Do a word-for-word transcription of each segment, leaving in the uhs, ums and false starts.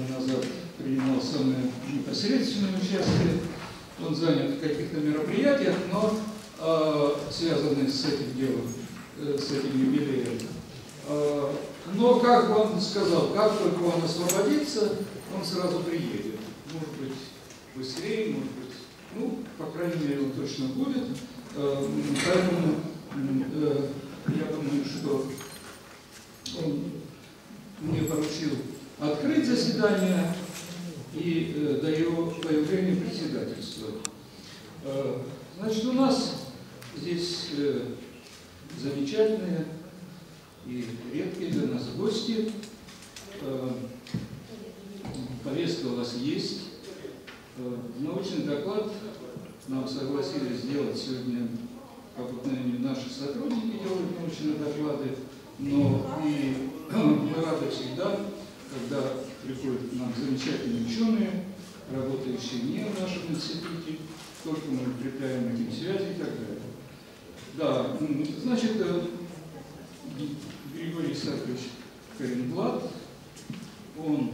Назад принимал самое непосредственное участие. Он занят в каких-то мероприятиях, но э, связанных с этим делом, э, с этим юбилеем. Э, но, как он сказал, как только он освободится, он сразу приедет. Может быть, быстрее, может быть, ну, по крайней мере, он точно будет. Э, поэтому э, я думаю, что он мне поручил открыть заседание и э, до его появления председательства. Э, значит, у нас здесь э, замечательные и редкие для нас гости. Э, повестка у вас есть. Э, научный доклад нам согласились сделать сегодня, по обыкновению наши сотрудники делают научные доклады, но и мы рады всегда, когда приходят к нам замечательные ученые, работающие не в нашем институте, только мы укрепляем эти связи и так далее. Да, значит, Григорий Исаакович Коренблат, он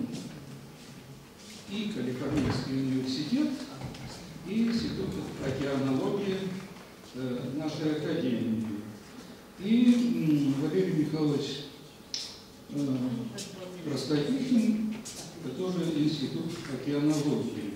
и Калифорнийский университет, и Институт океанологии нашей академии, и Валерий Михайлович Простакихин, тоже Институт океанологии.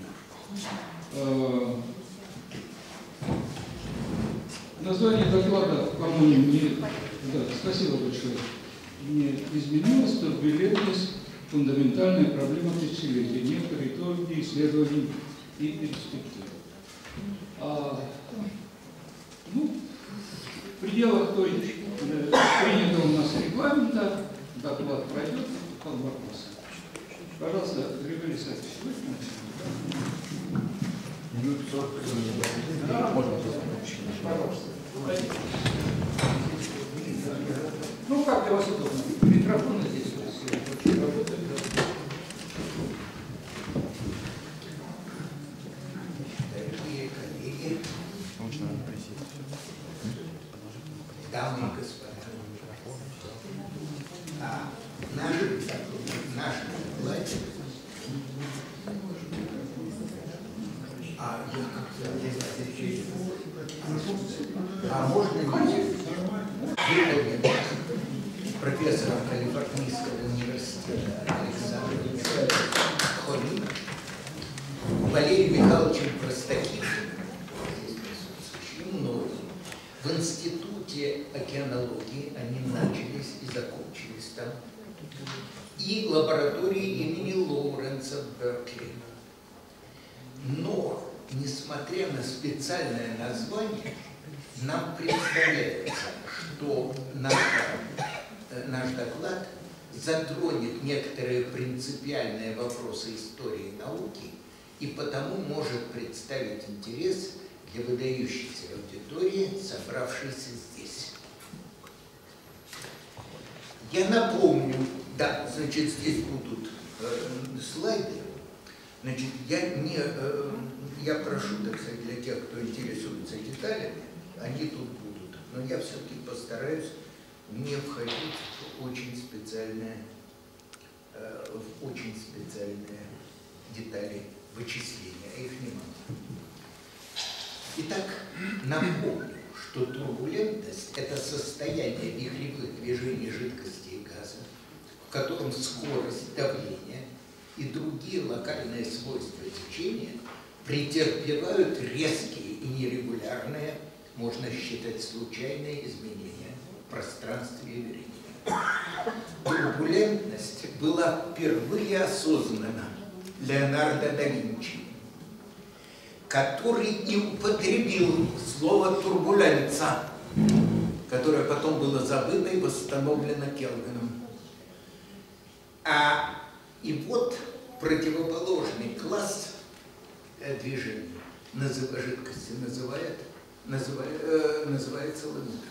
Название доклада, по-моему, не... Да, спасибо большое. Не изменилось, турбулентность, фундаментальная проблема тысячелетия, некоторые итоги исследований и перспектив. А, ну, в пределах той принятого у нас регламента доклад пройдет, под вопросы. Пожалуйста, Григорий Исаакович, вы начнем. Минут сорок. Можно пожалуйста. Ну, как для вас удобно? Микрофоны здесь очень работают. Дорогие коллеги, дамы и господа, а, наш, наш доклад, а я как-то а можно ли профессором Калифорнийского университета Александром Холли, Валерием Михайловичем Простакихиным, здесь присутствующим мной, в Институте океанологии, они начались и закончились там, и лаборатории имени Лоуренса в Беркли. Но, несмотря на специальное название, нам представляется, что наш, наш доклад затронет некоторые принципиальные вопросы истории науки и потому может представить интерес для выдающейся аудитории, собравшейся здесь. Я напомню, да, значит, здесь будут э, слайды. Значит, я, не, э, я прошу, так сказать, для тех, кто интересуется деталями, они тут будут. Но я все-таки постараюсь не входить в очень специальные, э, в очень специальные детали вычисления, а их немало. Итак, напомню, что турбулентность – это состояние вихревых движений жидкости и газа, в котором скорость, давление и другие локальные свойства течения претерпевают резкие и нерегулярные, можно считать, случайные изменения в пространстве и времени. Турбулентность была впервые осознана Леонардо да Винчи, который и употребил слово «турбуленца», которое потом было забыто и восстановлено Келвином. А и вот противоположный класс движений жидкости называет, называет, э, называется ламинар.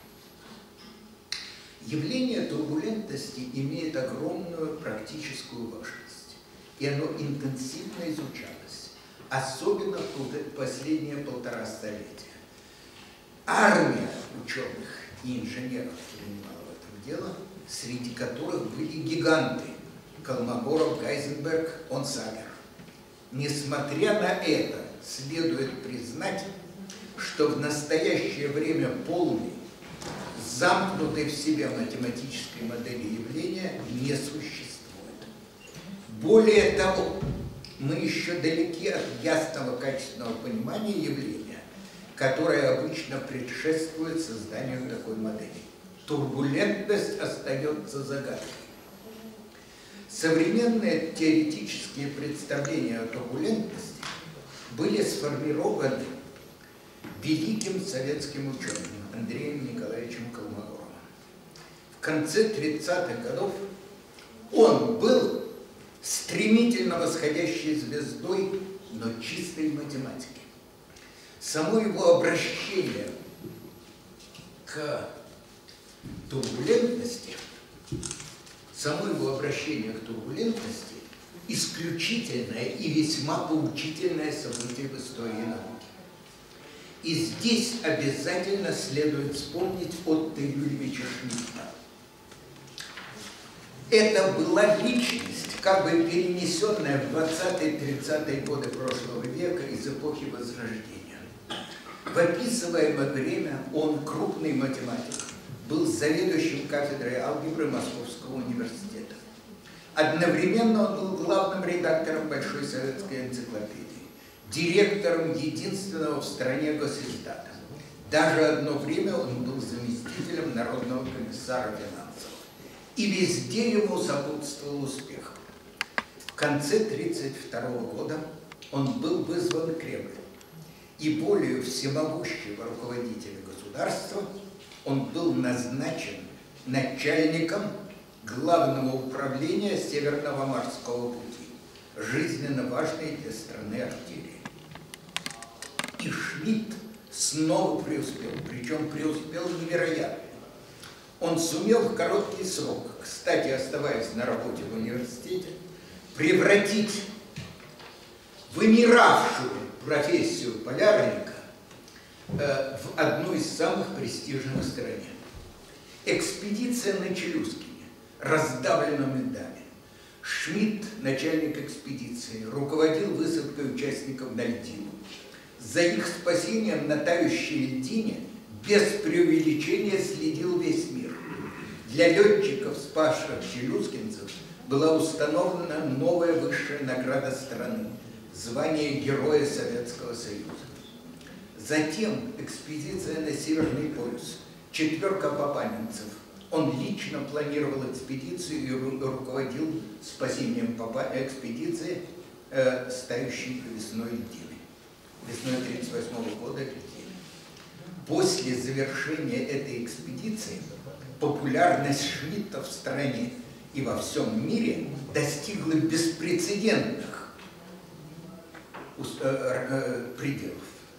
Явление турбулентности имеет огромную практическую важность, и оно интенсивно изучалось, особенно в последние полтора столетия. Армия ученых и инженеров принимала в этом дело, среди которых были гиганты. Колмогоров, Гайзенберг, Онсагер. Несмотря на это, следует признать, что в настоящее время полной, замкнутой в себе математической модели явления не существует. Более того, мы еще далеки от ясного качественного понимания явления, которое обычно предшествует созданию такой модели. Турбулентность остается загадкой. Современные теоретические представления о турбулентности были сформированы великим советским ученым Андреем Николаевичем Колмогоровым. В конце тридцатых годов он был стремительно восходящей звездой, но чистой математики. Само его обращение к турбулентности, само его обращение к турбулентности исключительное и весьма поучительное событие в истории науки. И здесь обязательно следует вспомнить Отто Юрьевича Шмидта. Это была личность, как бы перенесенная в двадцатые-тридцатые годы прошлого века из эпохи Возрождения. В описываемое время он, крупный математик, был заведующим кафедрой алгебры Московского университета. Одновременно он был главным редактором Большой советской энциклопедии, директором единственного в стране госиздата. Даже одно время он был заместителем народного комиссара финансов. И везде ему сопутствовал успех. В конце тысяча девятьсот тридцать второго года он был вызван в Кремль. И волею всемогущего руководителя государства он был назначен начальником Главного управления Северного морского пути, жизненно важной для страны артерии. И Шмидт снова преуспел, причем преуспел невероятно. Он сумел в короткий срок, кстати, оставаясь на работе в университете, превратить вымиравшую профессию полярника э, в одну из самых престижных в стране. Экспедиция на Челюскине раздавлена медами. Шмидт, начальник экспедиции, руководил высадкой участников на льдину. За их спасением на тающей льдине без преувеличения следил весь мир. Для летчиков, спасших челюскинцев, была установлена новая высшая награда страны – звание Героя Советского Союза. Затем экспедиция на Северный полюс, четверка папанинцев. Он лично планировал экспедицию и руководил спасением экспедиции, э, стоящей весной льдины. Весной тысяча девятьсот тридцать восьмого года льдины. После завершения этой экспедиции популярность Шмидта в стране и во всем мире достигла беспрецедентных пределов.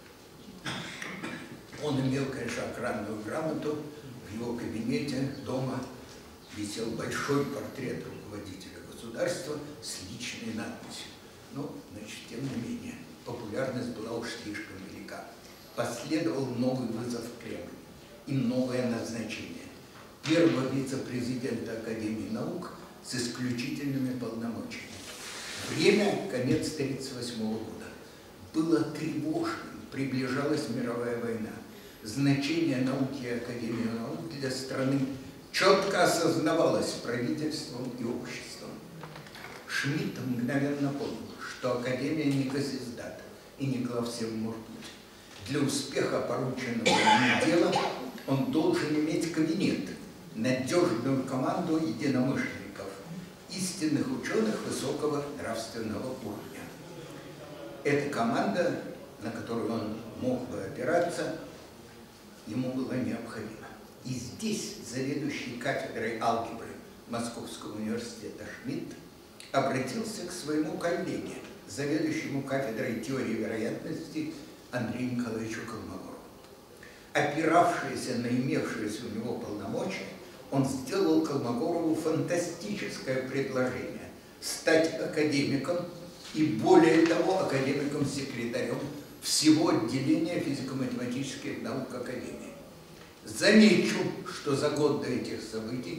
Он имел, конечно, охранную грамоту. В его кабинете дома висел большой портрет руководителя государства с личной надписью. Но, значит, тем не менее, популярность была уж слишком велика. Последовал новый вызов в Кремль и новое назначение первого вице-президента Академии наук с исключительными полномочиями. Время – конец тысяча девятьсот тридцать восьмого года. Было тревожным, приближалась мировая война. Значение науки и Академии наук для страны четко осознавалось правительством и обществом. Шмидт мгновенно понял, что Академия не госиздат и не главсевморпуть. Для успеха порученного ему дела он должен иметь кабинет, надежную команду единомышленников, истинных ученых высокого нравственного уровня. Эта команда, на которую он мог бы опираться, ему была необходима. И здесь заведующий кафедрой алгебры Московского университета Шмидт обратился к своему коллеге, заведующему кафедрой теории вероятности Андрею Николаевичу Колмогорову. Опиравшийся на имевшиеся у него полномочия, он сделал Колмогорову фантастическое предложение стать академиком и, более того, академиком-секретарем всего отделения физико-математических наук Академии. Замечу, что за год до этих событий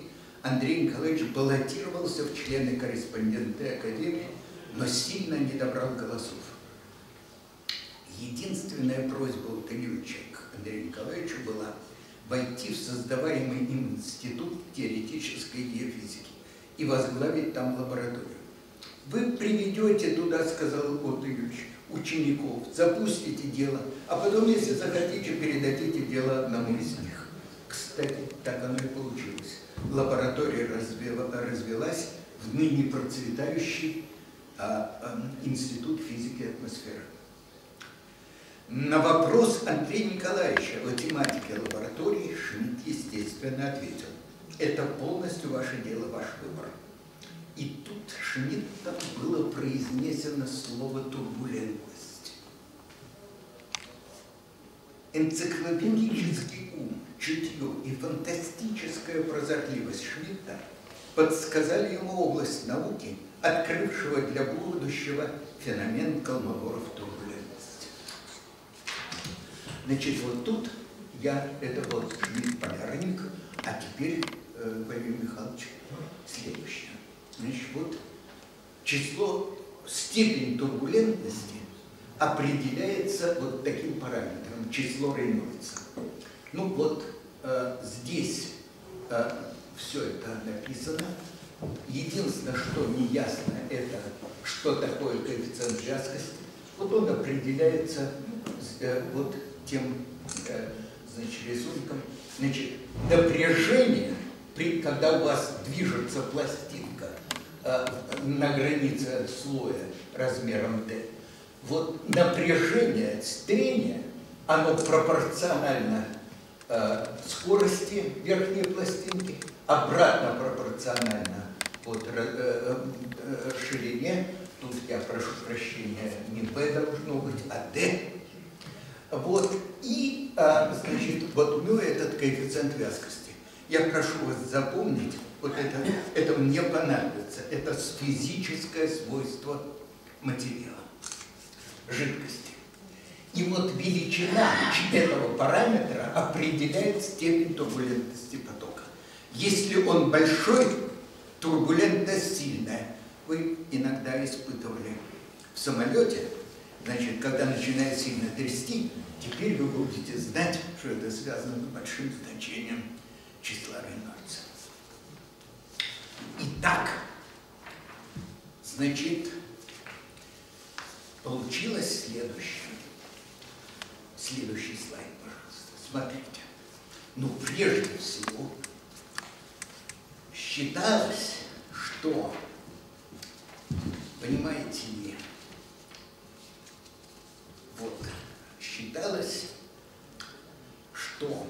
Андрей Николаевич баллотировался в члены-корреспонденты Академии, но сильно не добрал голосов. Единственная просьба у Таневича к Андрею Николаевичу была войти в создаваемый им институт теоретической геофизики и возглавить там лабораторию. Вы приведете туда, сказал Отович, учеников, запустите дело, а потом, если захотите, передадите дело одному из них. Кстати, так оно и получилось. Лаборатория развела, развелась в ныне процветающий а, а, институт физики и атмосферы. На вопрос Андрея Николаевича о тематике лаборатории Шмидт, естественно, ответил: это полностью ваше дело, ваш выбор. И тут Шмидтом было произнесено слово «турбулентность». Энциклопедический ум, чутье и фантастическая прозорливость Шмидта подсказали ему область науки, открывшего для будущего феномен Колмогоров турбулентности. Значит, вот тут я, это вот Шмидт-Полярник, а теперь, э, Владимир Михайлович, следующее. Значит, вот число, степень турбулентности определяется вот таким параметром, число Рейнольдса. Ну вот э, здесь э, все это написано. Единственное, что не ясно, это что такое коэффициент вязкости. Вот он определяется э, вот тем э, значит, рисунком. Значит, напряжение, при, когда у вас движется пластинка э, на границе слоя размером d, вот напряжение от трения, оно пропорционально э, скорости верхней пластинки, обратно пропорционально вот, э, э, ширине. Тут я прошу прощения, не b должно быть, а d. Вот, и, а, значит, вот ну, этот коэффициент вязкости. Я прошу вас запомнить, вот это, это мне понадобится, это физическое свойство материала, жидкости. И вот величина этого параметра определяет степень турбулентности потока. Если он большой, турбулентность сильная. Вы иногда испытывали в самолете, значит, когда начинает сильно трясти, теперь вы будете знать, что это связано с большим значением числа Рейнольдса. Итак, значит, получилось следующее. Следующий слайд, пожалуйста. Смотрите. Ну, прежде всего, считалось, что, понимаете ли, вот, считалось, что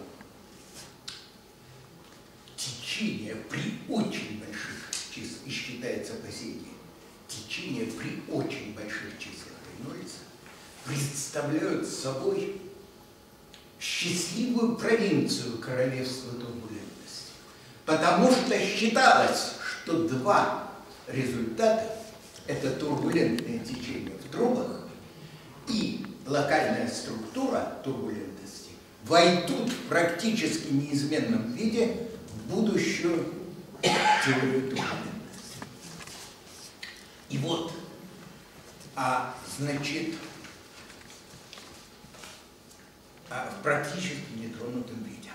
течение при очень больших числах, и считается по сей день, течение при очень больших числах Рейнольдса представляют собой счастливую провинцию королевства турбулентности. Потому что считалось, что два результата – это турбулентное течение в трубах и локальная структура турбулентности войдут в практически неизменном виде в будущую теорию турбулентности. И вот, а, значит, а, в практически нетронутом виде.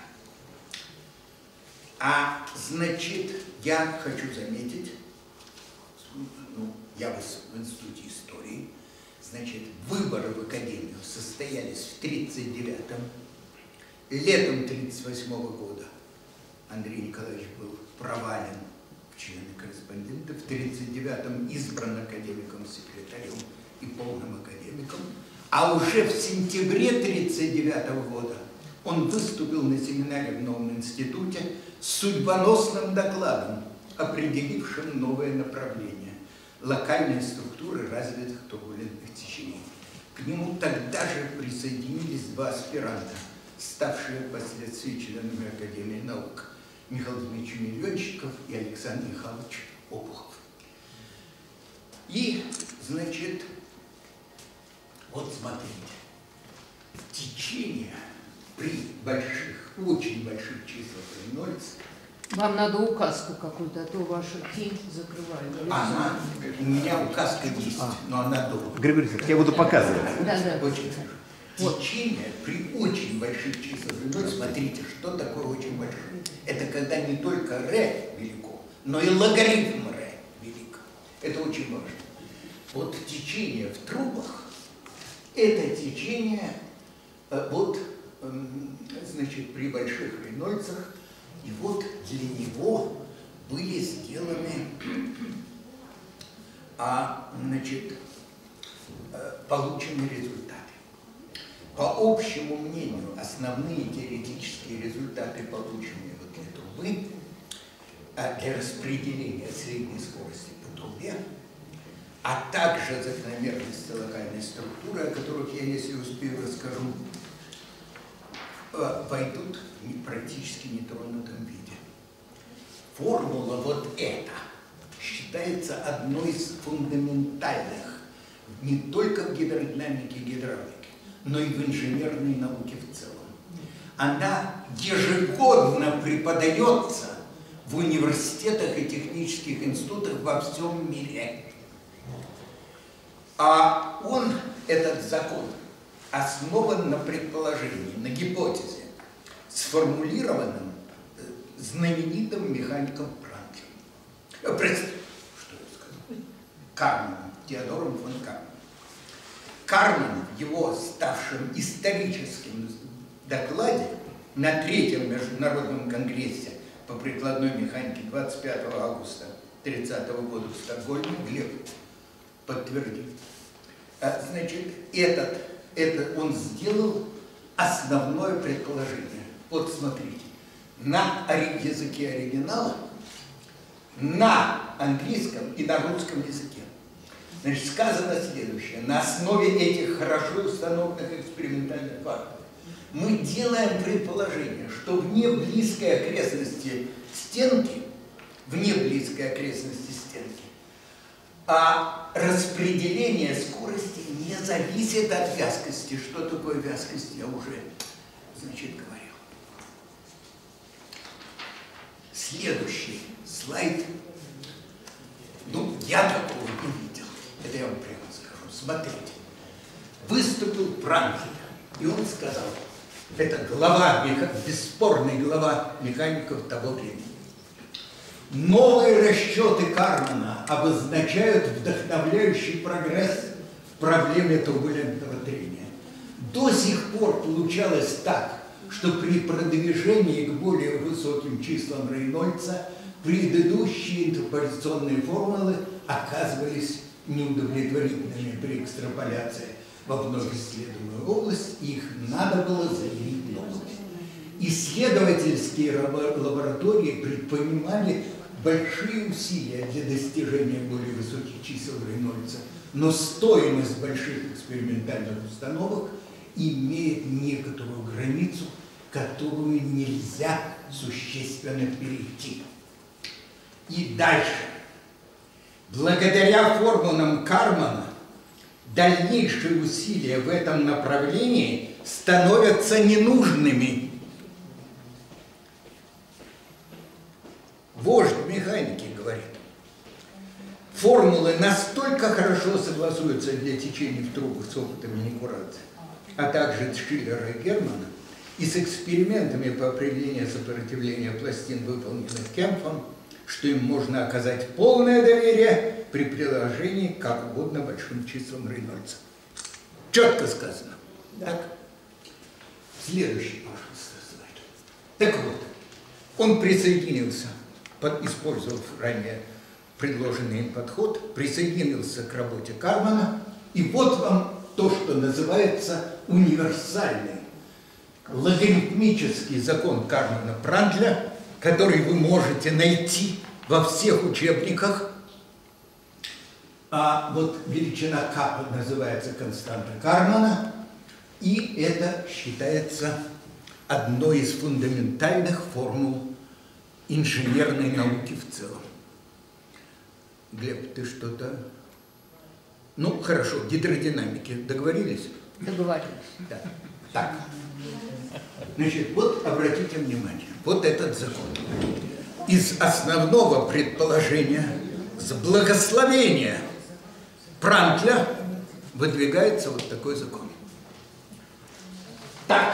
А, значит, я хочу заметить, ну, я в институте истории, значит, выборы в академию состоялись в тридцать девятом. Летом тридцать восьмого года Андрей Николаевич был провален в члены корреспондента. В тридцать девятом избран академиком-секретарем и полным академиком. А уже в сентябре тридцать девятого года он выступил на семинаре в новом институте с судьбоносным докладом, определившим новое направление локальной структуры развитых турбулентных течений. К нему тогда же присоединились два аспиранта, ставшие впоследствии членами Академии наук, Михаил Дмитриевич Миллионщиков и Александр Михайлович Обухов. И, значит, вот смотрите, течение при больших, очень больших числах Рейнольдса Вам надо указку какую-то, а то ваша тень закрывает. Она, у меня указка есть, а. но она долго. Григорий Александрович, я буду показывать. Да, да. Очень хорошо. Вот. Течение при очень больших числах, ну, смотрите, что такое очень большое. Это когда не только ре велико, но и логарифм ре велик. Это очень важно. Вот течение в трубах, это течение, вот, значит, при больших рейнольдсах, и вот для него были сделаны, а, значит, получены результаты. По общему мнению, основные теоретические результаты, полученные вот для трубы, для распределения средней скорости по трубе, а также закономерности локальной структуры, о которых я, если успею, расскажу, войдут в практически нетронутом виде. Формула вот эта считается одной из фундаментальных не только в гидродинамике и гидравлике, но и в инженерной науке в целом. Она ежегодно преподается в университетах и технических институтах во всем мире. А он, этот закон, основан на предположении, на гипотезе, сформулированном знаменитым механиком Пранклем. Что я сказал? Карманом, Теодором фон Карманом. Карман в его ставшем историческим докладе на третьем международном конгрессе по прикладной механике двадцать пятого августа тридцатого года в Стокгольме, Глеб подтвердил. Значит, этот, это он сделал основное предположение. Вот смотрите, на языке оригинала, на английском и на русском языке. Значит, сказано следующее. На основе этих хорошо установленных экспериментальных фактов мы делаем предположение, что вне близкой окрестности стенки, вне близкой окрестности стенки, а распределение скорости не зависит от вязкости. Что такое вязкость, я уже, значит, говорил. Следующий слайд. Ну, я такого не видел. Это я вам прямо скажу. Смотрите. Выступил Пранкль, и он сказал, это глава, бесспорный глава механиков того времени. Новые расчеты Кармана обозначают вдохновляющий прогресс в проблеме турбулентного трения. До сих пор получалось так, что при продвижении к более высоким числам Рейнольдса предыдущие интерполяционные формулы оказывались неудовлетворительными при экстраполяции во вновь исследуемую область, и их надо было заявить новыми. Исследовательские лаборатории предпринимали большие усилия для достижения более высоких чисел Рейнольдса, но стоимость больших экспериментальных установок имеет некоторую границу, которую нельзя существенно перейти. И дальше. Благодаря формулам Кармана дальнейшие усилия в этом направлении становятся ненужными. Вождь механики говорит, формулы настолько хорошо согласуются для течений в трубах с опытами Никурадзе, а также Шиллера и Германа, и с экспериментами по определению сопротивления пластин, выполненных Кемпфом, что им можно оказать полное доверие при приложении к как угодно большим числам Рейнольдса. Четко сказано. Так. Следующий, пожалуйста, слайд. Так вот, он присоединился, под, использовав ранее предложенный им подход, присоединился к работе Кармана, и вот вам то, что называется универсальный логарифмический закон Кармана-Прандля, который вы можете найти во всех учебниках. А вот величина К называется константа Кармана, и это считается одной из фундаментальных формул инженерной науки в целом. Глеб, ты что-то... Ну, хорошо, гидродинамики. Договорились? Договорились. Да. Так. Значит, вот обратите внимание, вот этот закон. из основного предположения, с благословения Пранкля выдвигается вот такой закон. Так,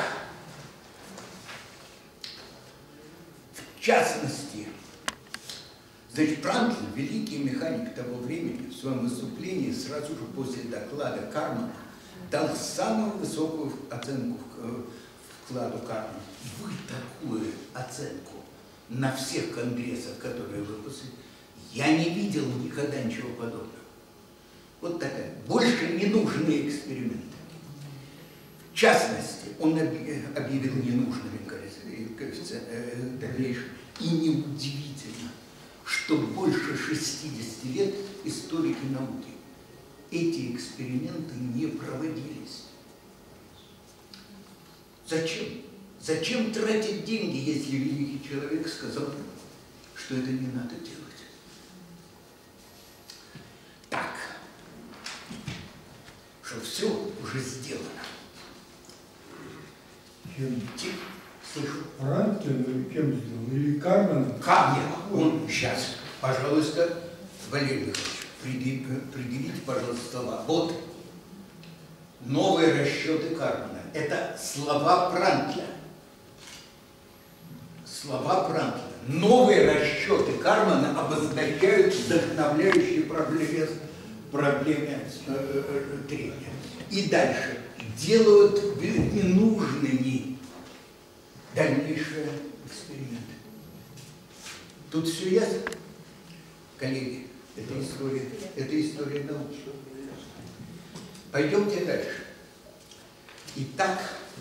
в частности, значит, Пранкль, великий механик того времени, в своем выступлении сразу же после доклада Кармана дал самую высокую оценку вкладу Кармана. Вы такую оценку на всех конгрессах, которые выпустили, я не видел никогда ничего подобного. Вот такая. Больше не нужны эксперименты. В частности, он объявил ненужными коэффициентами дальнейшим. И неудивительно, что больше шестидесяти лет историки науки эти эксперименты не проводились. Зачем? Зачем тратить деньги, если великий человек сказал, что это не надо делать? Так, что все уже сделано. Чем? Слышу. Пранклин кем сделал? Или Карманом? Как я? Он сейчас, пожалуйста, Валерий Михайлович, определите, пожалуйста, слова. Вот новые расчеты Кармана. Это слова Пранкля. Слова Пранкля. Новые расчеты Кармана обозначают вдохновляющие проблемы, проблемы э, трения. И дальше делают ненужными дальнейшие эксперименты. Тут все ясно? Коллеги, это история, это история науки. Пойдемте дальше. Итак,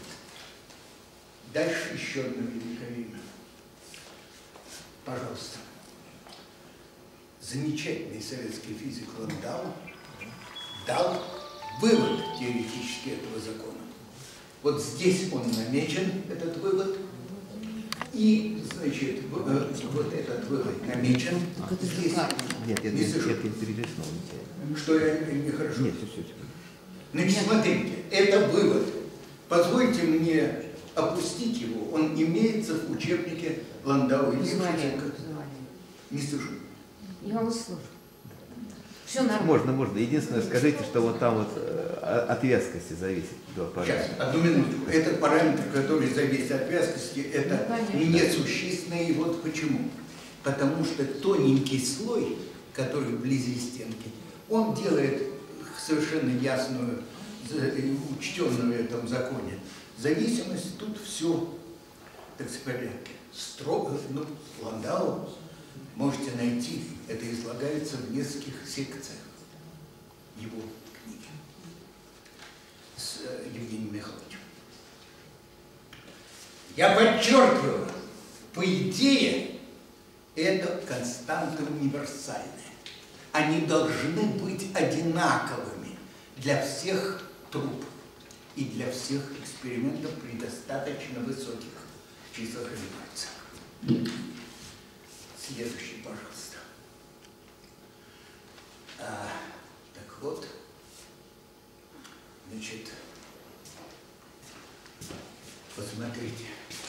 дальше еще одно великое имя. Пожалуйста. Замечательный советский физик Ландау дал вывод теоретически этого закона. Вот здесь он намечен, этот вывод. И, значит, вот этот вывод намечен. Здесь. Нет, это, не слышу. это перелистнул. Что я нехорошо? Нет, все, все. Значит, смотрите, это вывод. Позвольте мне опустить его. Он имеется в учебнике Ландау и Липшиценко. Не слышу. Я вас слышу. Все нормально. Можно, можно. Единственное, скажите, что вот там вот э, от вязкости зависит. Да, Сейчас, одну минутку. Этот параметр, который зависит от вязкости, это Ну, несущественный. И вот почему. Потому что тоненький слой, который вблизи стенки, он делает совершенно ясную, учтенную в этом законе зависимость. Тут все, так сказать, в порядке. Строго, ну, Ландау можете найти, это излагается в нескольких секциях его книги с Евгением Михайловичем. Я подчеркиваю, по идее, это константы универсальные. Они должны быть одинаковыми для всех труб и для всех экспериментов при достаточно высоких числах вибраций. Следующий, пожалуйста. А, так вот, значит, посмотрите.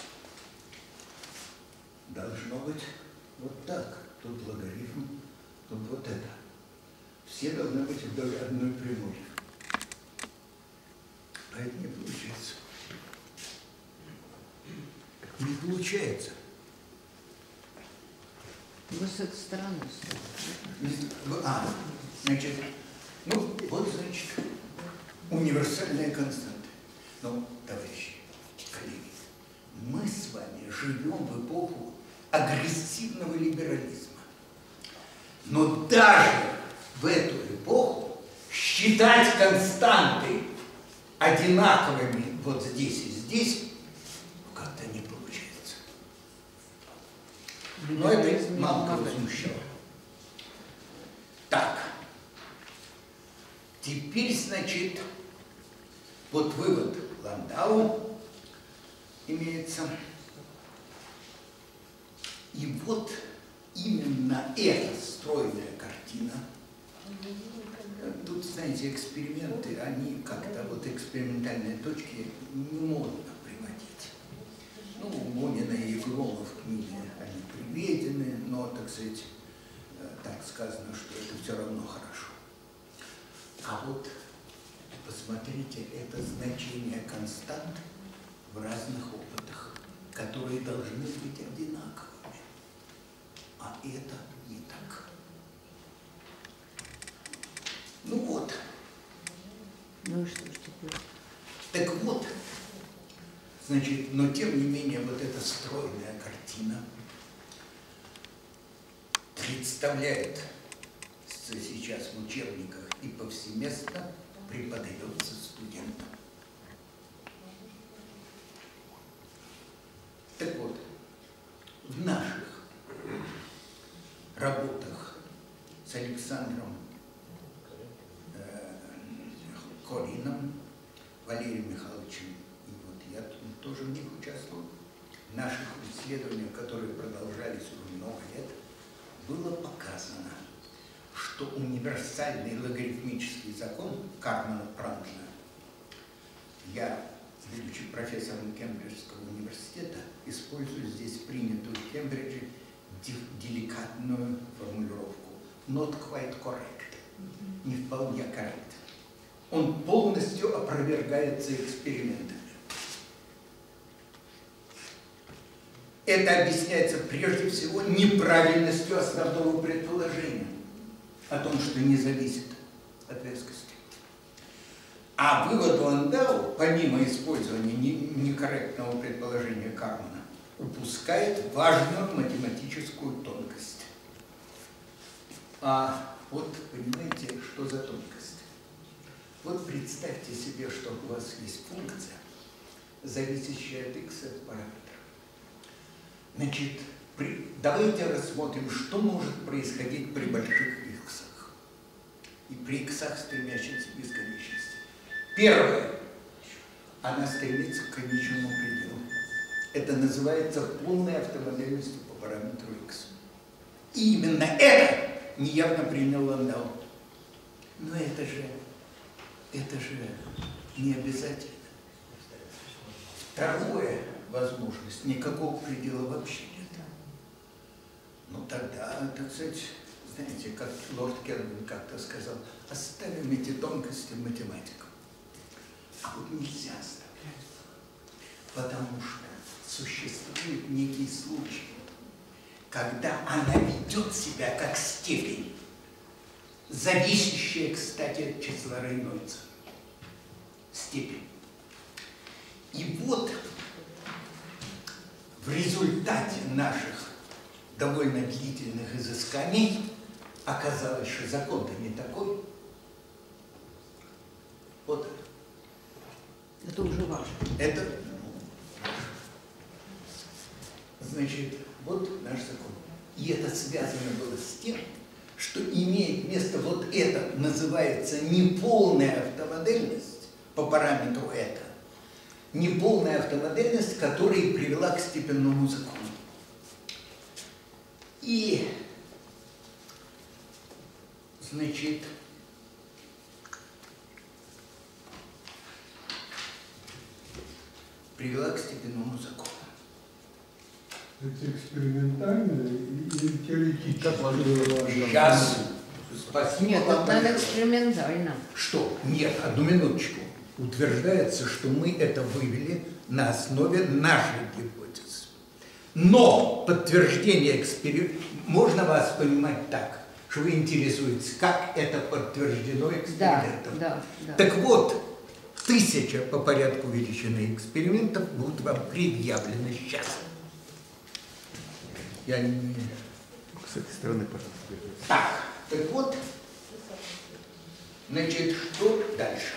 Должно быть вот так. Тут логарифм, тут вот это. Все должны быть вдоль одной прямой. А это не получается. Не получается. Вы с этой стороны. А, значит, ну, вот, значит, универсальная константа. Ну, товарищи, коллеги, мы с вами живем в эпоху агрессивного либерализма. Но даже в эту эпоху считать константы одинаковыми вот здесь и здесь как-то не получается. Но это мало кого смущало. Так, теперь, значит, вот вывод Ландау имеется. И вот именно эта стройная картина, тут, знаете, эксперименты, они как-то, вот экспериментальные точки не модно приводить. Ну, Бунина и Егорова в книге они приведены, но, так сказать, так сказано, что это все равно хорошо. А вот посмотрите, это значение констант в разных опытах, которые должны быть одинаковыми. А это не так. Ну вот. Ну и что ж теперь? Так вот, значит, но тем не менее вот эта стройная картина представляет сейчас в учебниках и повсеместно преподается студентам. Так вот, в наших работах с Александром э, Корином, Валерием Михайловичем, и вот я тут тоже в них участвовал, в наших исследованиях, которые продолжались уже много лет, было показано, что универсальный логарифмический закон Кармана-Пранкла, я, будучи профессором Кембриджского университета, использую здесь принятую в Кембридже деликатную формулировку not quite correct, не вполне корректно. Он полностью опровергается экспериментами. Это объясняется прежде всего неправильностью основного предположения о том, что не зависит от вескости. А вывод Ландау, помимо использования некорректного предположения Кармана, упускает важную математическую тонкость. А вот понимаете, что за тонкость? Вот представьте себе, что у вас есть функция, зависящая от x от параметра. Значит, при, давайте рассмотрим, что может происходить при больших иксах и при иксах, стремящихся к бесконечности. Первое. Она стремится к конечному пределу. Это называется полной автомодельностью по параметру x. И именно это неявно принял Ландау. Но это же, это же не обязательно. Второе. Возможность, никакого предела вообще нет. Ну тогда, так сказать, знаете, как лорд Кельвин как-то сказал, оставим эти тонкости математикам. А вот нельзя оставлять, потому что существует некий случай, когда она ведет себя как степень, зависящая, кстати, от числа Рейнольдса. Степень. И вот в результате наших довольно длительных изысканий оказалось, что закон-то не такой. Вот. Это уже важно. Это, значит, вот наш закон. И это связано было с тем, что имеет место вот это, называется неполная автомодельность по параметру это. Неполная автомодельность, которая и привела к степенному закону. И, значит, привела к степенному закону. Это экспериментально или теоретически? Сейчас. Спасибо. Нет, это надо экспериментально. Что? Нет, одну минуточку. Утверждается, что мы это вывели на основе нашей гипотезы. Но подтверждение эксперимента... Можно вас понимать так, что вы интересуетесь, как это подтверждено экспериментом. Да, да, да. Так вот, тысяча по порядку величины экспериментов будут вам предъявлены сейчас. Я не... С этой стороны, пожалуйста. Так, так вот, значит, что дальше?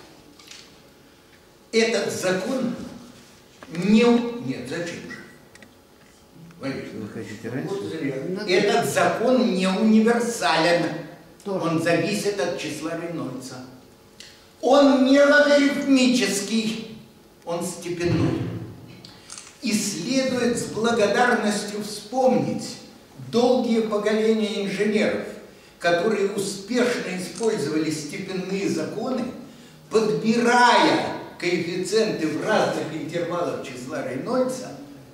Этот закон не... Нет, зачем же? Валерий, вы хотите раньше? Вот зря. Этот закон не универсален. Тоже. Он зависит от числа Рейнольдса. Он не логарифмический, он степенной. И следует с благодарностью вспомнить долгие поколения инженеров, которые успешно использовали степенные законы, подбирая коэффициенты в разных интервалах числа Рейнольдса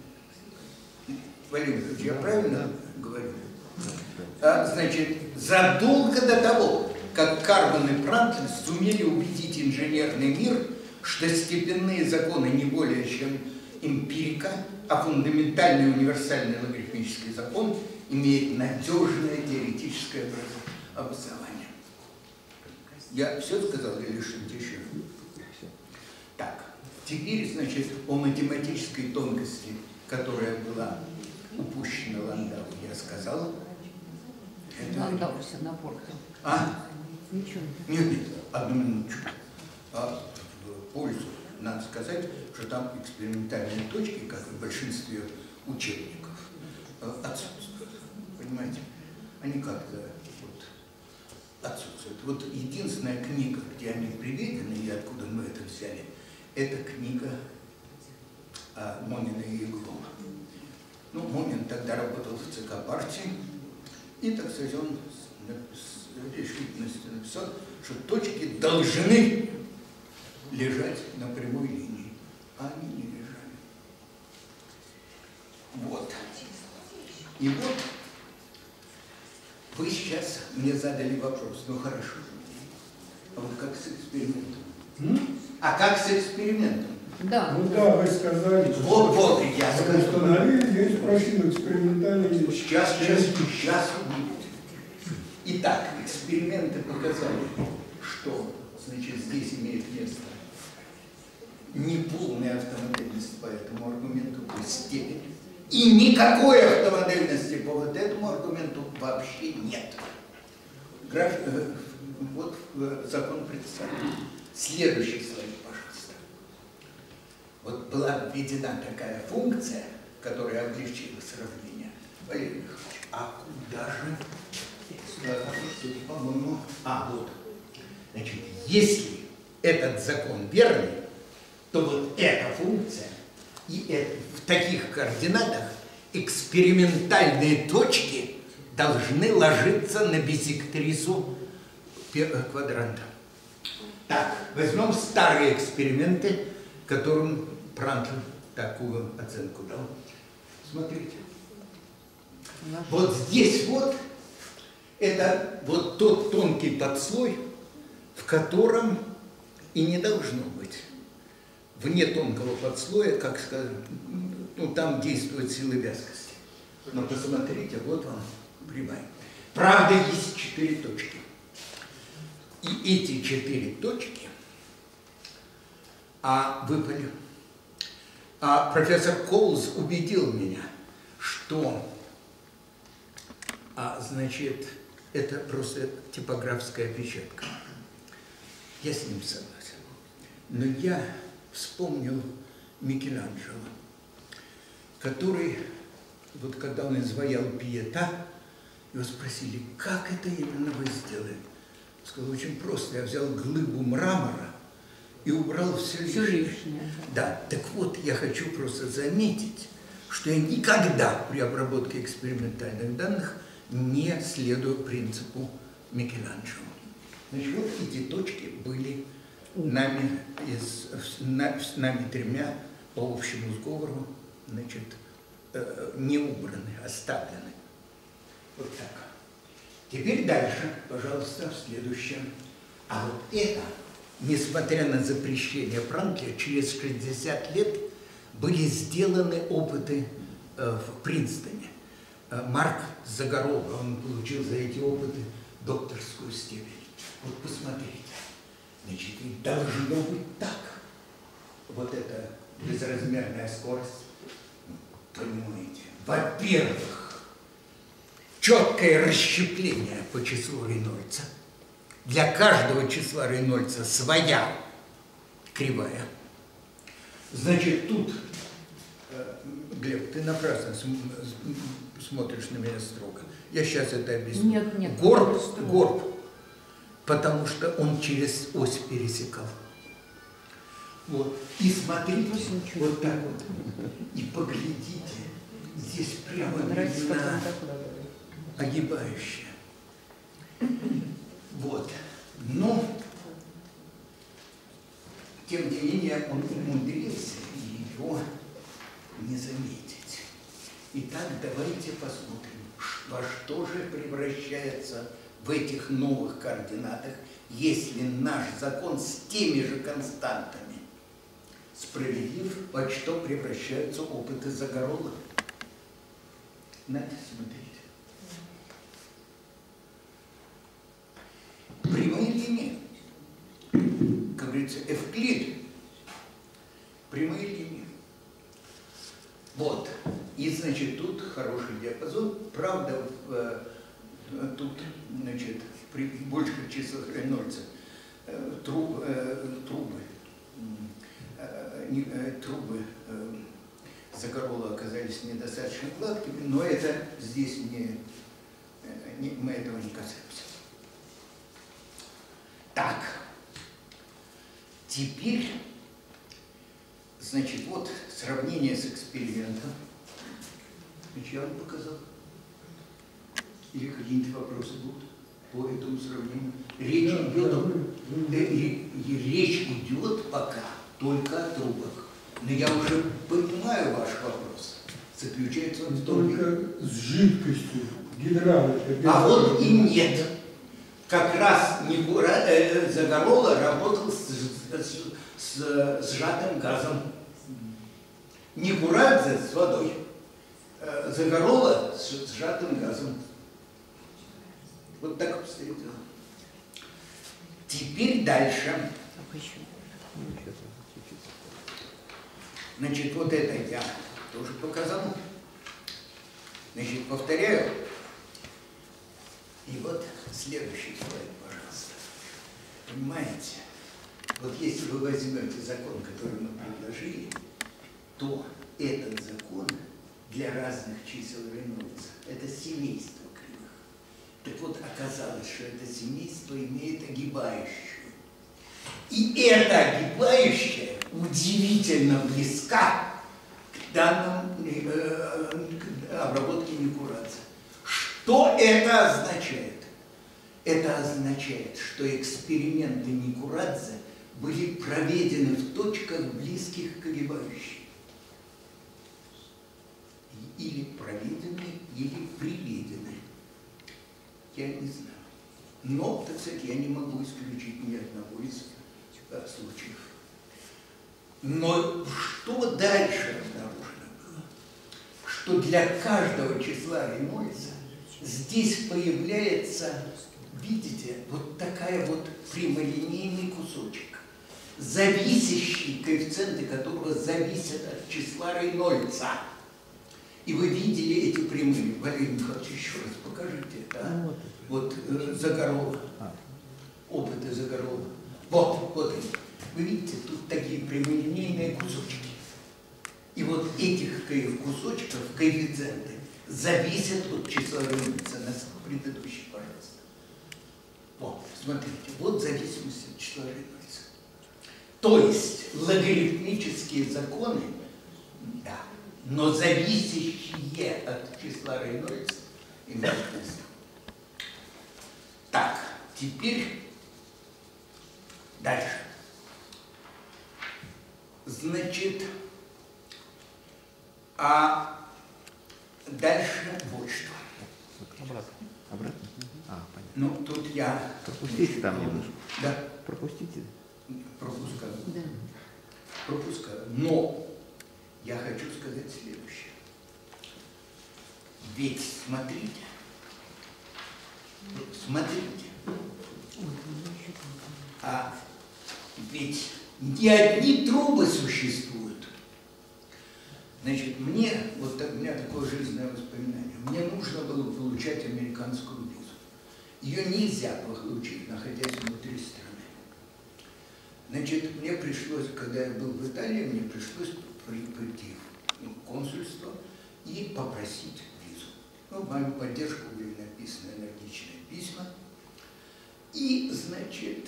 Владимир Ильич, я правильно говорю? А, значит, задолго до того, как Карман и Прантль сумели убедить инженерный мир, что степенные законы не более чем эмпирика, а фундаментальный универсальный логарифмический закон имеет надежное теоретическое обоснование. Я все сказал или что-нибудь еще? Так, теперь, значит, о математической тонкости, которая была упущена Ландау, я сказал. Ландау все напортил. А? Ничего. Нет, нет, одну минуточку. А в пользу надо сказать, что там экспериментальные точки, как и в большинстве учебников, отсутствуют. Понимаете? Они как-то вот отсутствуют. Вот единственная книга, где они приведены, и откуда мы это взяли, это книга Монина и Иглова. Ну, Монин тогда работал в ЦК партии, и, так сказать, он с решительностью написал, что точки должны лежать на прямой линии, а они не лежали. Вот. И вот вы сейчас мне задали вопрос, ну хорошо, а вот как с экспериментом? М? А как с экспериментом? Да. Ну да, вы сказали, что Вот, вот, и я скажу. установили, я спросил, экспериментальные... Сейчас, сейчас, сейчас будет. Итак, эксперименты показали, что, значит, здесь имеет место неполная автомодельность по этому аргументу, то есть степень, и никакой автомодельности по вот этому аргументу вообще нет. Граф... Вот закон представлен. Следующий слайд, пожалуйста. Вот была введена такая функция, которая облегчила сравнение. Валерий Михайлович, а куда же? Тут, по-моему, а, вот. Значит, если этот закон верный, то вот эта функция и это, в таких координатах экспериментальные точки должны ложиться на бисектрису квадранта. Так, возьмем старые эксперименты, которым Прантль такую оценку дал. Смотрите. Вот здесь вот это вот тот тонкий подслой, в котором и не должно быть. Вне тонкого подслоя, как сказать, ну, там действуют силы вязкости. Но посмотрите, вот вам прямая. Правда, есть четыре точки. И эти четыре точки а, выпали. А профессор Коулс убедил меня, что, а, значит, это просто типографская печатка. Я с ним согласен. Но я вспомнил Микеланджело, который, вот когда он изваял Пиета, его спросили, как это именно вы сделали? Он сказал, очень просто, я взял глыбу мрамора и убрал все лишнее. Все лишнее. Да, так вот, я хочу просто заметить, что я никогда при обработке экспериментальных данных не следую принципу Микеланджело. Значит, вот эти точки были нами, из, на, с нами тремя по общему сговору, значит, э, не убраны, оставлены. Вот так. Теперь дальше, пожалуйста, следующее. А вот это, несмотря на запрещение Пранкля, через шестьдесят лет были сделаны опыты э, в Принстоне. Э, Марк Загорова, он получил за эти опыты докторскую степень. Вот посмотрите. Значит, и должно быть так. Вот эта безразмерная скорость. Понимаете? Во-первых, четкое расщепление по числу Рейнольдса. Для каждого числа Рейнольдса своя кривая. Значит, тут, Глеб, ты напрасно смотришь на меня строго. Я сейчас это объясню. Нет, нет. Горб, горб. Потому что он через ось пересекал. Вот. И смотрите, вот так вот. И поглядите, здесь прямо видна огибающая. Вот. Но, тем не менее, он умудрился ее не заметить. Итак, давайте посмотрим, во что же превращается в этих новых координатах, если наш закон с теми же константами справедлив, во что превращаются опыты Загоролова. Надо смотреть. Прямые линии, как говорится, Эвклид, прямые линии. Вот. И, значит, тут хороший диапазон. Правда, в, тут, значит, при больших числах Рейнольдса труб, трубы, трубы Загоролова оказались недостаточно гладкими, но это здесь не, не мы этого не касаемся. Так, теперь, значит, вот сравнение с экспериментом. Значит, я вам показал. Или какие-нибудь вопросы будут по этому сравнению? Речь идет, э, речь идет пока только о трубах. Но я уже понимаю ваш вопрос. Заключается он в том, только с жидкостью, гидравлика. А вот и нет. Как раз Никура, э, Загоролов работал с, с, с сжатым газом. Никурадзе с водой. Э, Загоролов с сжатым газом. Вот так обстоит дело. Теперь дальше. Значит, вот это я тоже показал. Значит, повторяю. И вот следующий слайд, пожалуйста. Понимаете, вот если вы возьмете закон, который мы предложили, то этот закон для разных чисел Рейнольдса – это семейство кривых. Так вот, оказалось, что это семейство имеет огибающую. И эта огибающая удивительно близка к данным э, к обработке Никурадзе. Что это означает? Это означает, что эксперименты Никурадзе были проведены в точках, близких к огибающей. Или проведены, или приведены. Я не знаю. Но, так сказать, я не могу исключить ни одного из э, случаев. Но что дальше обнаружено было? Что для каждого числа Рейнольдса здесь появляется, видите, вот такая вот прямолинейный кусочек, зависящий, коэффициенты которого зависят от числа Рейнольдса. И вы видели эти прямые. Валерий Михайлович, еще раз покажите это. А? Вот э, Загоролов, опыты Загоролова. Вот, вот они. Вы видите, тут такие прямолинейные кусочки. И вот этих кусочков, коэффициенты, зависят от числа Рейнольдса. На предыдущий, пожалуйста. Вот, смотрите, вот зависимость от числа Рейнольдса. То есть логарифмические законы, да, но зависящие от числа Рейнольдса имеют место. Так, теперь дальше. Значит, а дальше вот что. Обратно. Обратно? А, понятно. Ну, тут я... Пропустите там немножко. Да. Пропустите. Пропускаю. Да. Пропускаю. Но я хочу сказать следующее. Ведь смотрите, смотрите, а ведь не одни трубы существуют. Значит, мне, вот так, у меня такое жизненное воспоминание, мне нужно было получать американскую визу. Ее нельзя получить, находясь внутри страны. Значит, мне пришлось, когда я был в Италии, мне пришлось прийти в консульство и попросить визу. Ну, в мою поддержку были написаны энергичные письма. И, значит,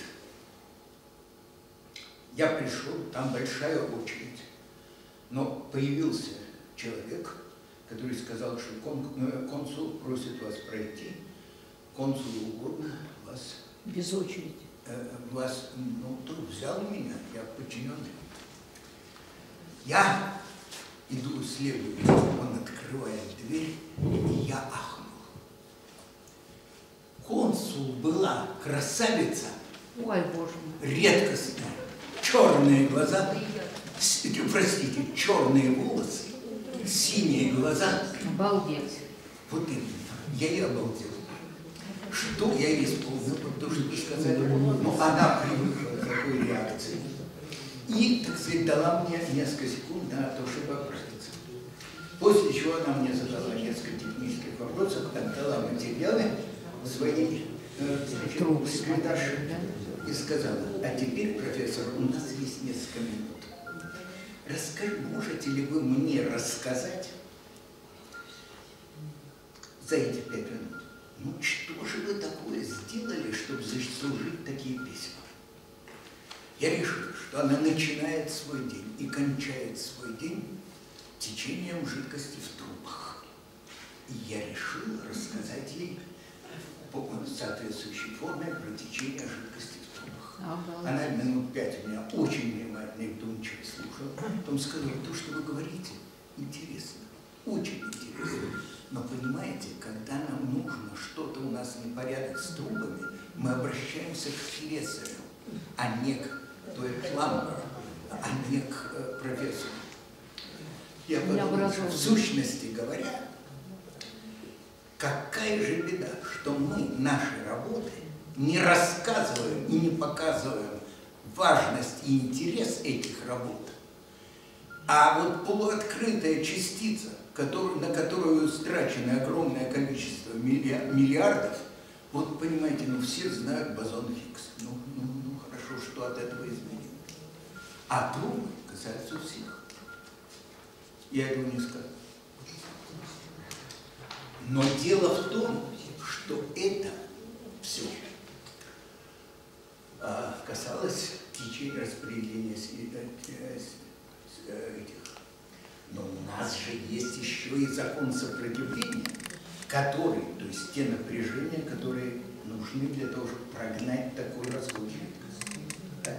я пришел, там большая очередь. Но появился человек, который сказал, что консул просит вас пройти, консулу угодно вас... Без очереди. Э, вас, ну, тут взял меня, я подчиненный. Я иду следую, он открывает дверь, и я ахнул. Консул была красавица, Ой, боже мой. редкостная, черные глаза, с- простите, черные волосы, синие глаза. Обалдеть. Вот именно. Я и обалдел. Что я ей исполнил, потому что вы сказали, ну она привыкла к такой реакции. И, так сказать, дала мне несколько секунд на то, чтобы оправиться. После чего она мне задала несколько технических вопросов, отдала материалы своей э, значит, секретарше и сказала: а теперь, профессор, у нас есть несколько минут. Расскажи, можете ли вы мне рассказать за эти пять минут, ну что же вы такое сделали, чтобы заслужить такие письма? Я решил, что она начинает свой день и кончает свой день течением жидкости в трубах. И я решил рассказать ей по соответствующей форме про течение жидкости в трубах. Обалдеть. Она минут пять меня очень внимательно и вдумчиво слушала. Потом сказала: то, что вы говорите, интересно, очень интересно. Но понимаете, когда нам нужно что-то, у нас непорядок с трубами, мы обращаемся к слесарю, а не к той пламберу, а не к э, профессору. Я подумал, что в сущности говоря, какая же беда, что мы наши работы не рассказываем и не показываем важность и интерес этих работ, а вот полуоткрытая частица, который, на которую истрачено огромное количество миллиардов, вот понимаете, ну все знают бозон Хиггса. Ну, ну, ну хорошо, что от этого изменилось. А трубы касаются всех. Я этого не скажу. Но дело в том, что это все а, касалось течения распределения с- э, с- э, этих. Но у нас же есть еще и закон сопротивления, который, то есть те напряжения, которые нужны для того, чтобы прогнать такой расход жидкости. Да?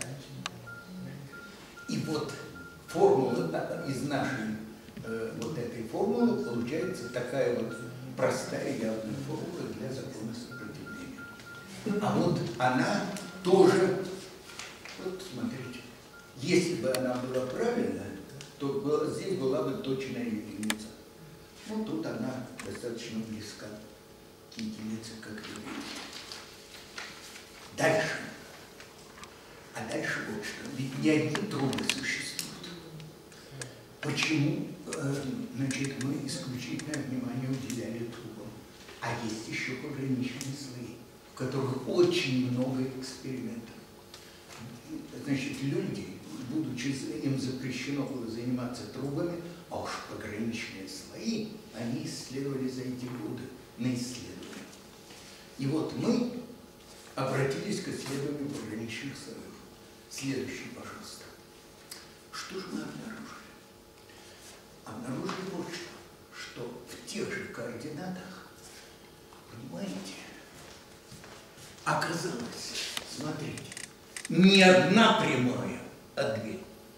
И вот формула да, из нашей э, вот этой формулы получается такая вот простая явная формула для закона сопротивления. А вот она тоже, вот смотрите, если бы она была правильная, то была, здесь была бы точная единица. Вот тут она достаточно близка к единице, как вы видите. Дальше. А дальше вот что. Ведь не одни трубы существуют. Почему э, значит, мы исключительное внимание уделяли трубам? А есть еще пограничные слои, в которых очень много экспериментов. Значит, люди, будучи им запрещено было заниматься трубами, а уж пограничные слои, они исследовали за эти годы на исследования. И вот мы обратились к исследованию пограничных слоев. Следующий, пожалуйста. Что же мы обнаружили? Обнаружили вот что, что в тех же координатах, понимаете, оказалось, смотрите, не одна прямая, а две.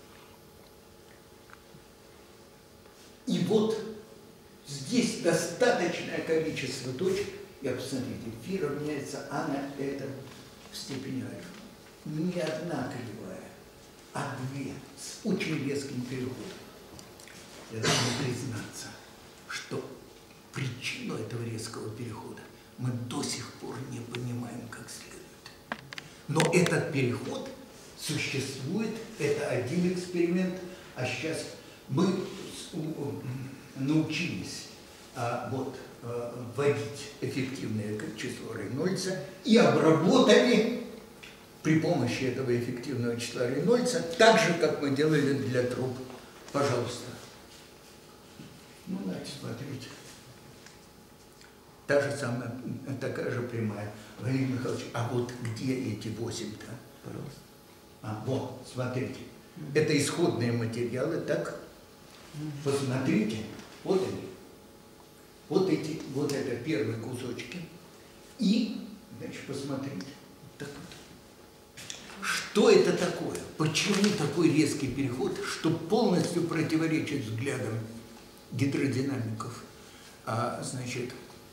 И вот здесь достаточное количество точек. И посмотрите, φ равняется А на это в степени альфа. Не одна кривая, а две с очень резким переходом. Я должен признаться, что причину этого резкого перехода мы до сих пор не понимаем как следует. Но этот переход существует, это один эксперимент, а сейчас мы научились а, вот, а, вводить эффективное число Рейнольдса и обработали при помощи этого эффективного числа Рейнольдса так же, как мы делали для труб. Пожалуйста. Ну, значит, смотрите. Та же самая, такая же прямая. Валерий Михайлович, а вот где эти восемь-то? Пожалуйста. А, вот, смотрите. Это исходные материалы, так? Посмотрите, вот они. Вот эти, вот это первые кусочки. И, значит, посмотрите. Так вот. Что это такое? Почему такой резкий переход, что полностью противоречит взглядам гидродинамиков, а, значит,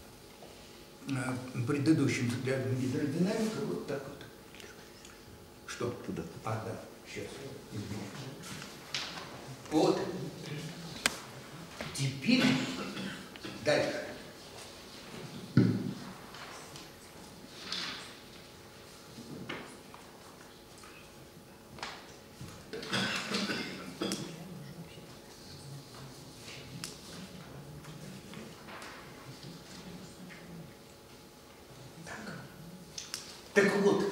предыдущим взглядам гидродинамика, вот так вот. Что? Туда. А, да, сейчас. Вот. Теперь дальше. Так вот,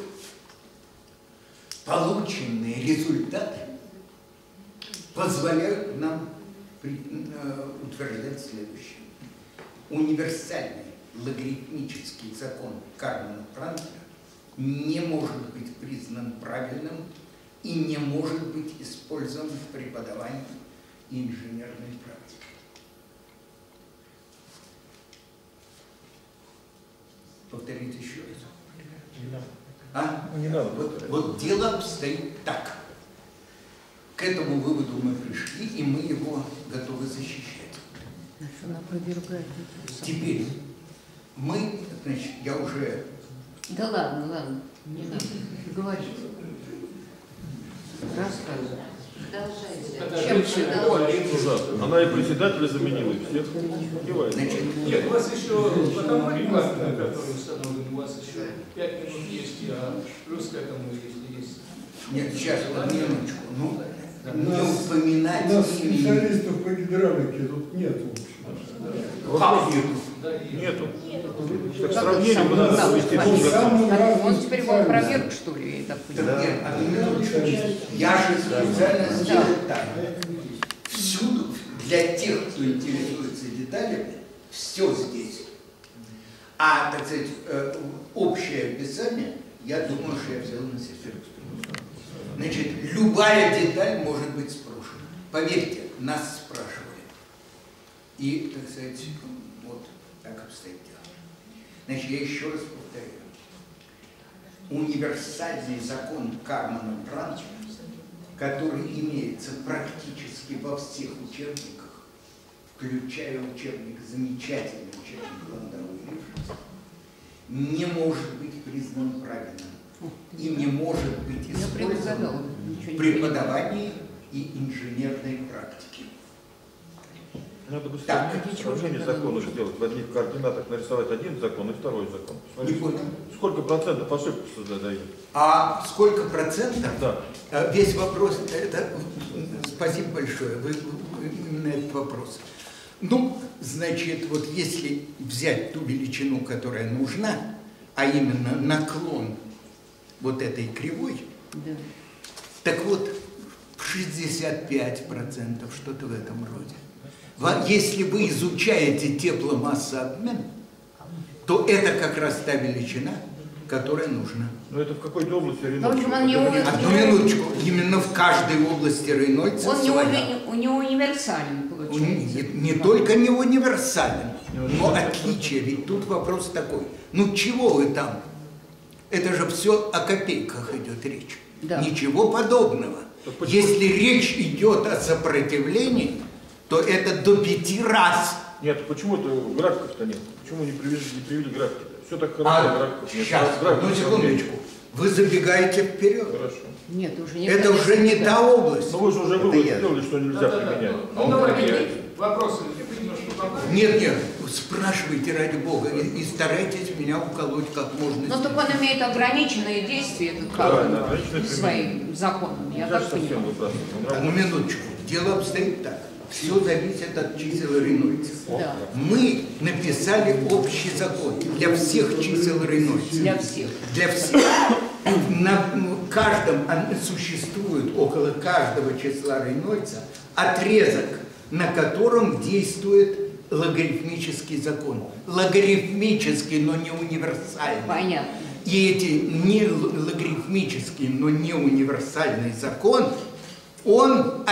полученные результаты позволяют нам утверждать следующее. Универсальный логарифмический закон Кармана-Франкля не может быть признан правильным и не может быть использован в преподавании инженерной практики. Повторите еще раз. А? Не надо. Вот, вот дело обстоит так. К этому выводу мы пришли, и мы его готовы защищать. Она опровергает. Теперь мы, значит, я уже... Да ладно, ладно, не надо. Говорите. Рассказывай. Продолжайте. Она и председателя заменила, и всех убивает. Значит, Нет, у вас еще потом регламент, который установлен, у вас еще пять минут есть, а плюс к этому, если есть. нет, сейчас, вот минуточку. Ну, Да. не У нас, упоминать у нас имени. специалистов по гидравлике тут нет. Как нету? Нету. Так сравнение мы надо провести. Он теперь вам проверку, что ли, я так понимаю? Нет, одну минуточку. Я же специально сделал так. Всюду, для тех, кто интересуется деталями, все здесь. А, так сказать, э, общее описание, я думаю, что я взял на себя. Значит, любая деталь может быть спрошена. Поверьте, нас спрашивали. И, так сказать, вот так обстоит дело. Значит, я еще раз повторяю. Универсальный закон Кармана-Франкля, который имеется практически во всех учебниках, включая учебник, замечательный учебник Ландау и Лившица, не может быть признан правильным и не может быть использован в преподавании и инженерной практике. Надо быстрее Так. сравнение законов сделать. В одних координатах нарисовать один закон и второй закон. Не понял. Сколько процентов ошибок дает? А сколько процентов? Да. А, Весь вопрос, это, спасибо большое, вы, вы именно этот вопрос. Ну, значит, вот если взять ту величину, которая нужна, а именно наклон вот этой кривой, Да. так вот, шестьдесят пять процентов, что-то в этом роде. Во- Если вы изучаете тепломассообмен, то это как раз та величина, которая нужна. Но это в какой-то области В общем, он не Рейнольдса? увидел. Одну минуточку, именно в каждой области Рейнольдса Он не, своя. уви- у него универсален Он получается. не, не только не универсален, но отличие. Ведь тут вопрос такой. Ну чего вы там? Это же все о копейках идет речь. Да. Ничего подобного. Так почему- Если речь идет о сопротивлении, то это до пяти раз. Нет, почему-то графиков-то нет. Почему не привели, не привели графики? Все так хорошо, А, графиков нет. сейчас, Графиков одну нет. секундочку. Вы забегаете вперед. Хорошо. Нет, уже не Это уже не та область. Но вы же уже Это вывод я. сделали, что нельзя применять. А Ну, он давайте применяет. вопросы немножко попозже. Нет, нет, спрашивайте ради Бога и, и старайтесь меня уколоть как можно. Ну, так он имеет ограниченные действия, это Правильно, как ограниченные своим законом, я Нельзя так совсем понимаю. выбрасывать. Он Одну работает. минуточку. Дело обстоит так. Все зависит от чисел Рейнольдса. Да, Мы написали общий закон для всех чисел Рейнольдса. для всех. Для всех. На ну, каждом а, существует около каждого числа Рейнольдса отрезок, на котором действует логарифмический закон. Логарифмический, но не универсальный. Понятно. И эти не логарифмический, но не универсальный закон, он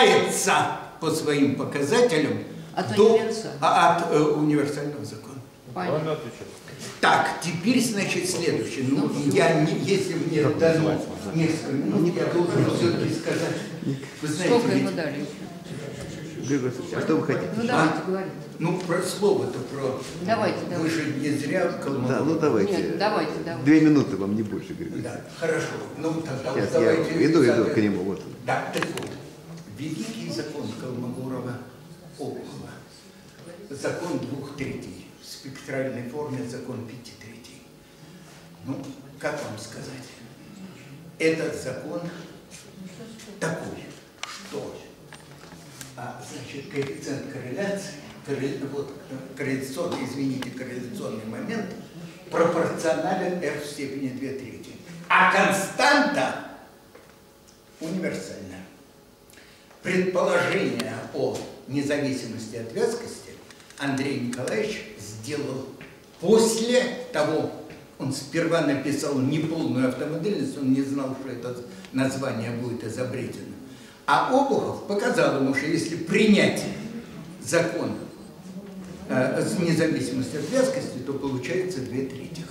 отличается по своим показателям От до- универсального. а- от, э, универсального закона. Правильно отвечать. Так, теперь, значит, следующее. Ну, я, не, если мне дано несколько минут, я должен все-таки сказать. Вы знаете, Сколько ему ведь, дали? Григорий Васильевич, а что вы хотите? Ну давайте, говорите. ну, про слово-то про... Давайте, Вы давайте. же не зря в Колмогоров. Да, ну давайте. Нет, давайте, давайте. Две минуты вам, не больше, Григорий Да, Васильевич. хорошо. Ну, тогда вот Сейчас давайте... я иду, иду самое- к нему, вот. Да, так вот. Великий закон Колмогорова Обухова. Закон двух третей. В спектральной форме закон пяти третей. Ну, как вам сказать? Этот закон такой, что а, значит, коэффициент корреляции, корре, вот, корреляционный, извините, корреляционный момент пропорционален r в степени две трети. А константа универсальна. Предположение о независимости от вязкости Андрей Николаевич сделал после того, он сперва написал неполную автомобильность, он не знал, что это название будет изобретено. А Обухов показал ему, что если принять закон э, независимости от вязкости, то получается две трети.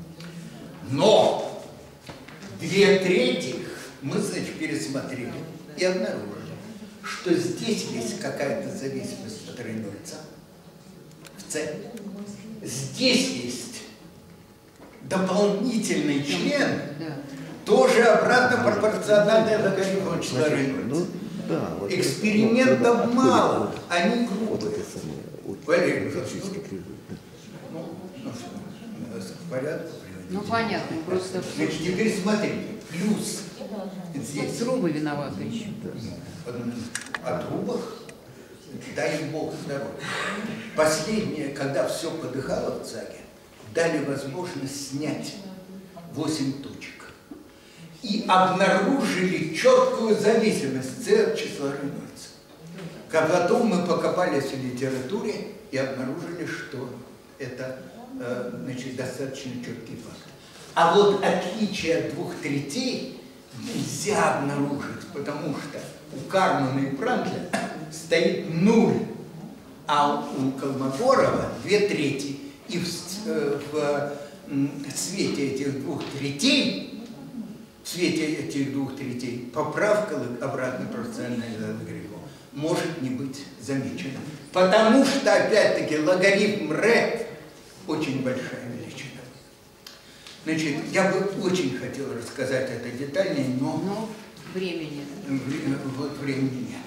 Но две трети мы, значит, пересмотрели и обнаружили, что здесь есть какая-то зависимость от Рейнольдса в С. Здесь есть дополнительный член, Да. тоже обратно пропорциональный логарифму числа Рейнольдса. Ну, да, вот, Экспериментов вот, мало, вот, они вот грубые. это самое. Вот, Валерий физический Михайлович, кризис, да. ну, ну что, нас в порядке приводите? Ну понятно, просто Значит, теперь смотрите, плюс здесь трубы виноваты еще. о трубах, дай им Бог здоровья. Последнее, когда все подыхало в ЦАГе, дали возможность снять восемь точек. И обнаружили четкую зависимость С от числа Рейнольдса. А потом мы покопались в литературе и обнаружили, что это э, значит, достаточно четкий факт. А вот отличие от двух третей нельзя обнаружить, потому что у Кармана и Пранкля стоит нуль, а у Колмогорова две трети. И в, в, в свете этих двух третей, в свете этих двух третей поправка обратно пропорционального логарифма может не быть замечена. Потому что, опять-таки, логарифм Р очень большая величина. Значит, я бы очень хотел рассказать это детальнее, но, Но времени. вот времени нет.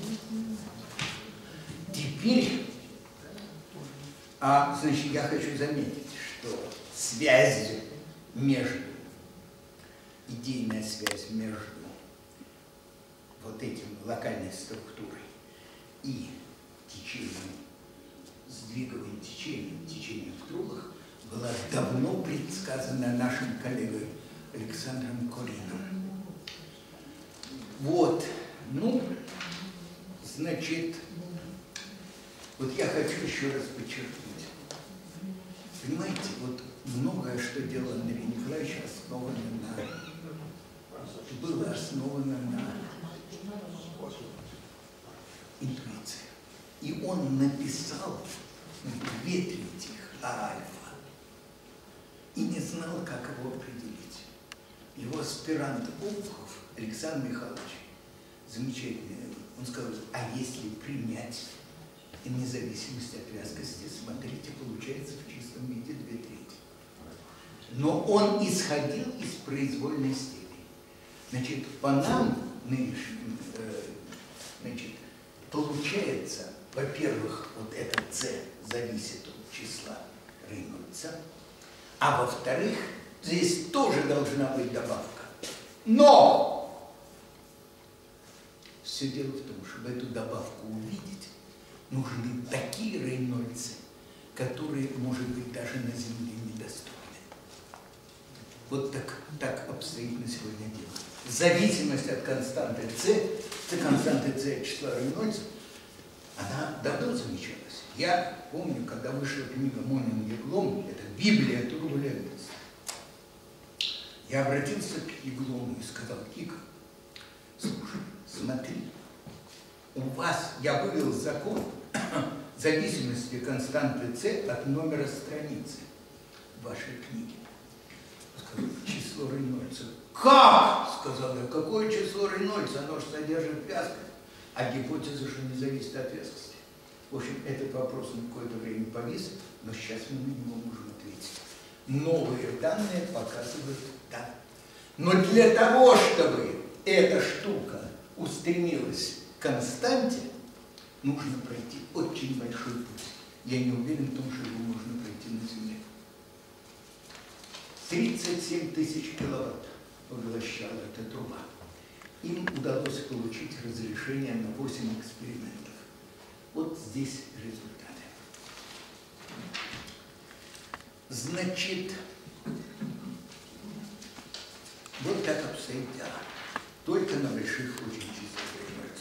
Теперь, а, значит, я хочу заметить, что связь между, идейная связь между вот этим локальной структурой и течением, сдвиговым течением, течением в трубах, была давно предсказана нашим коллегой Александром Корином. Вот, ну, значит, вот я хочу еще раз подчеркнуть. Понимаете, вот многое, что делал Андрей Николаевич, основано на, было основано на интуиции. И он написал две трети альфа и не знал, как его определить. Его аспирант Обухов Александр Михайлович, замечательный, он сказал, а если принять независимость от вязкости, смотрите, получается в чистом виде две трети. Но он исходил из произвольной степени. Значит, по нам нынешним, э, значит, получается, во-первых, вот этот С зависит от числа Рейнольдса, а во-вторых, здесь тоже должна быть добавка. Но все дело в том, чтобы эту добавку увидеть, нужны такие Рейнольдсы, которые, может быть, даже на Земле недоступны. Вот так, так обстоит на сегодня дело. Зависимость от константы С, от константы С от числа Рейнольдса, она давно замечалась. Я помню, когда вышла книга Монин Еглом, это Библия турбулентности, я обратился к Еглому и сказал: Кик, слушай, смотри, у вас, я вывел закон зависимости константы С от номера страницы вашей книги. Сказал, число Рейнольдса. Как? Сказал я, какое число Рейнольдса? Оно же содержит вязкость. А гипотеза же не зависит от вязкости. В общем, этот вопрос на какое-то время повис, но сейчас мы на него можем ответить. Новые данные показывают да. Но для того, чтобы эта штука устремилась к константе, нужно пройти очень большой путь. Я не уверен в том, что его можно пройти на Земле. тридцать семь тысяч киловатт поглощала эта труба. Им удалось получить разрешение на восемь экспериментов. Вот здесь результаты. Значит, вот так обстоит дело. Только на больших очень числах Рейнольдса.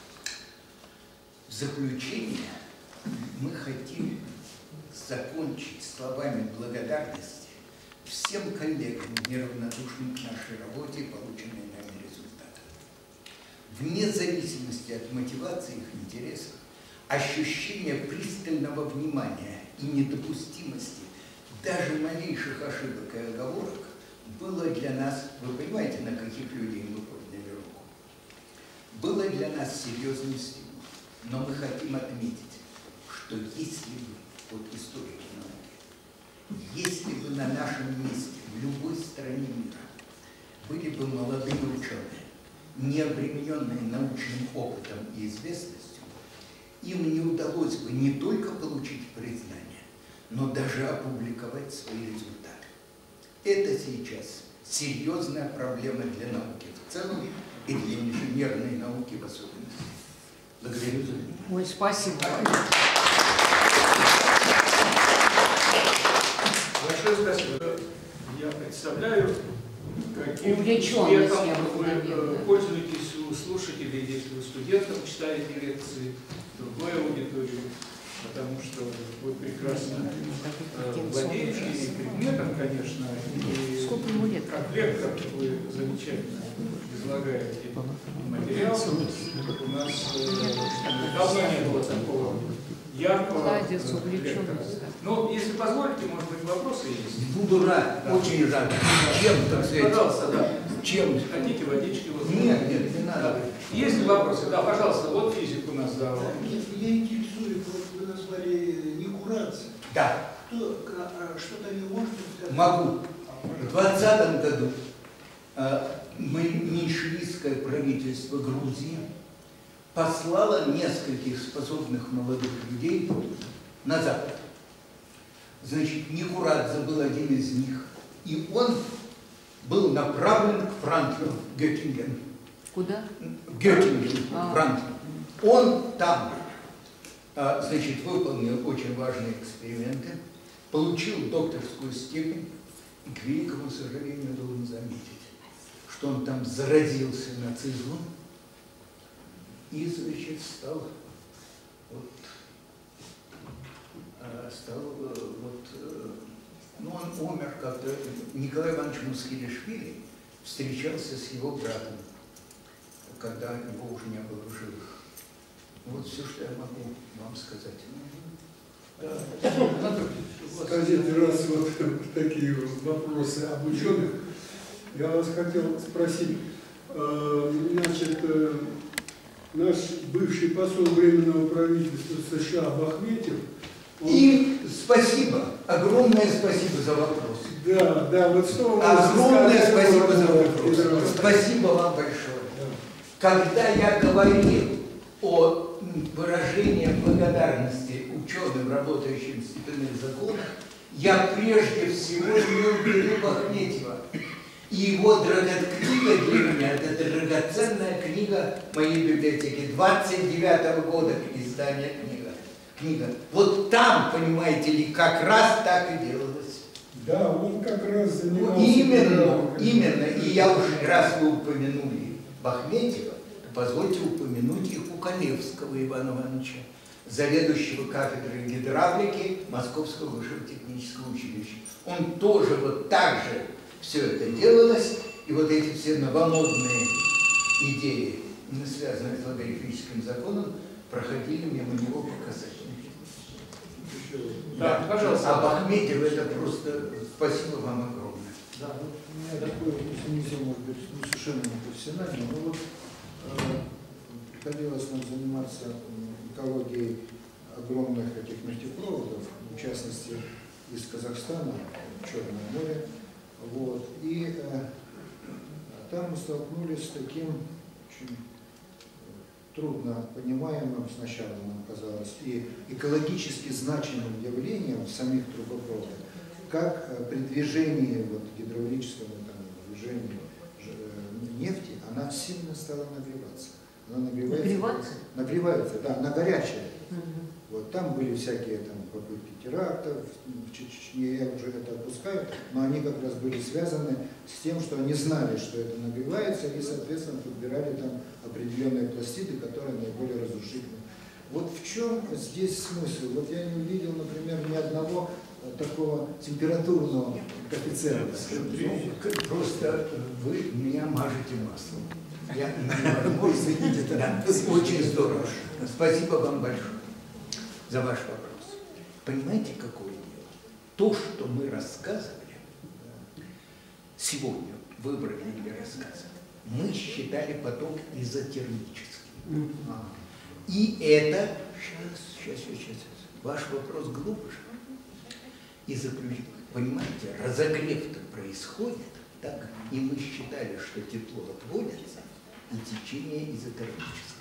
В заключение мы хотим закончить словами благодарности всем коллегам, неравнодушным к нашей работе и полученной нами результаты. Вне зависимости от мотивации их интересов, ощущение пристального внимания и недопустимости даже малейших ошибок и оговорок было для нас, вы понимаете, на каких людей мы подняли руку, было для нас серьезным стимулом. Но мы хотим отметить, что если бы, вот историки науки, если бы на нашем месте, в любой стране мира, были бы молодые ученые, не обремененные научным опытом и известностью, им не удалось бы не только получить признание, но даже опубликовать свои результаты. Это сейчас серьезная проблема для науки в целом и для инженерной науки в особенности. Благодарю за внимание. Ой, спасибо. Большое спасибо. Я представляю, каким Увлеченность, успехом я бы вы сказала, да. пользуетесь у слушателей, если вы студентам читаете лекции, другой аудитории, потому что вы прекрасно э, владеете и предметом, конечно, и Сколько ему лет? как лектор вы замечательно излагаете материал. У нас э, давно не было такого яркого Молодец, э, увлеченность. лектора. Ну, если позволите, может быть, вопросы есть? Буду рад, Да. очень рад. Чем, так сказать? Пожалуйста, да. Чем? Хотите водички? Вот. Нет, нет, не надо. Да. Есть ли вопросы? Да, пожалуйста, вот физик у нас, да. Меня интересует, вот вы назвали некурация. Да, Кто, а, что-то не можете сказать? могу. В двадцатом году э, мы, меньшевистское правительство Грузии послало нескольких способных молодых людей на Запад. Значит, Некурадзе был один из них, и он был направлен к Франклину в Геттинген. Куда? В Геттинген, А. Франклин. Он там, а, значит, выполнил очень важные эксперименты, получил докторскую степень, и, к великому сожалению, должен заметить, что он там заразился нацизмом и, значит, стал вот, стал вот, ну, он умер как-то. Николай Иванович Мусхилишвили встречался с его братом, когда его уже не было в живых. Вот все, что я могу вам сказать. Скажите, раз вот такие вопросы об ученых, я вас хотел спросить, э, значит, э, наш бывший посол Временного правительства США Бахметьев, он... И спасибо, огромное спасибо за вопрос. Да, да, вот что вы можете Огромное сказать спасибо по за этому вопрос. поводу? Спасибо вам большое. Да. Когда я говорил о выражении благодарности ученым, работающим в степенных законах, я прежде всего имел в виду Бахметьева. И его книга для меня, это драгоценная книга моей библиотеки, двадцать девятого года издания книга. книга. Вот там, понимаете ли, как раз так и делалось. Да, он как раз занимался... Именно, именно. И я уже, раз вы упомянули Бахметьева, позвольте упомянуть и Кукалевского Ивана Ивановича, заведующего кафедрой гидравлики Московского высшего технического училища. Он тоже вот так же все это делалось, и вот эти все новомодные идеи, связанные с логарифмическим законом, проходили мимо него по касательной. еще. Да, пожалуйста. Об Ахметьеве это просто спасибо вам огромное. Да, вот у меня такое, если нельзя, может быть, не совершенно не профессионально, но вот э, приходилось нам заниматься экологией огромных этих нефтепроводов, в частности, из Казахстана, Черное море. Вот. И э, там мы столкнулись с таким очень трудно понимаемым, сначала нам казалось, и экологически значимым явлением в самих трубопроводах, как при движении вот, гидравлического там, движения нефти, она сильно стала нагреваться. Она нагревается. Нагреваться? Нагревается, да, на горячее. Угу. Вот там были всякие там попытки терактов, в Чечне, я уже это опускаю, но они как раз были связаны с тем, что они знали, что это нагревается, и, соответственно, подбирали там определенные пластиды, которые наиболее разрушительны. Вот в чем здесь смысл? Вот я не увидел, например, ни одного такого температурного коэффициента. Ну, просто вы меня мажете маслом. Я не могу, извините, да, очень здорово. Спасибо вам большое за ваш вопрос. Понимаете, какое дело? То, что мы рассказывали, сегодня выбрали для рассказа, мы считали поток изотермическим. И это, сейчас, сейчас, сейчас, сейчас, ваш вопрос глубже. И заключительный. Понимаете, разогрев-то происходит, так, и мы считали, что тепло отводится, и течение изотермическое.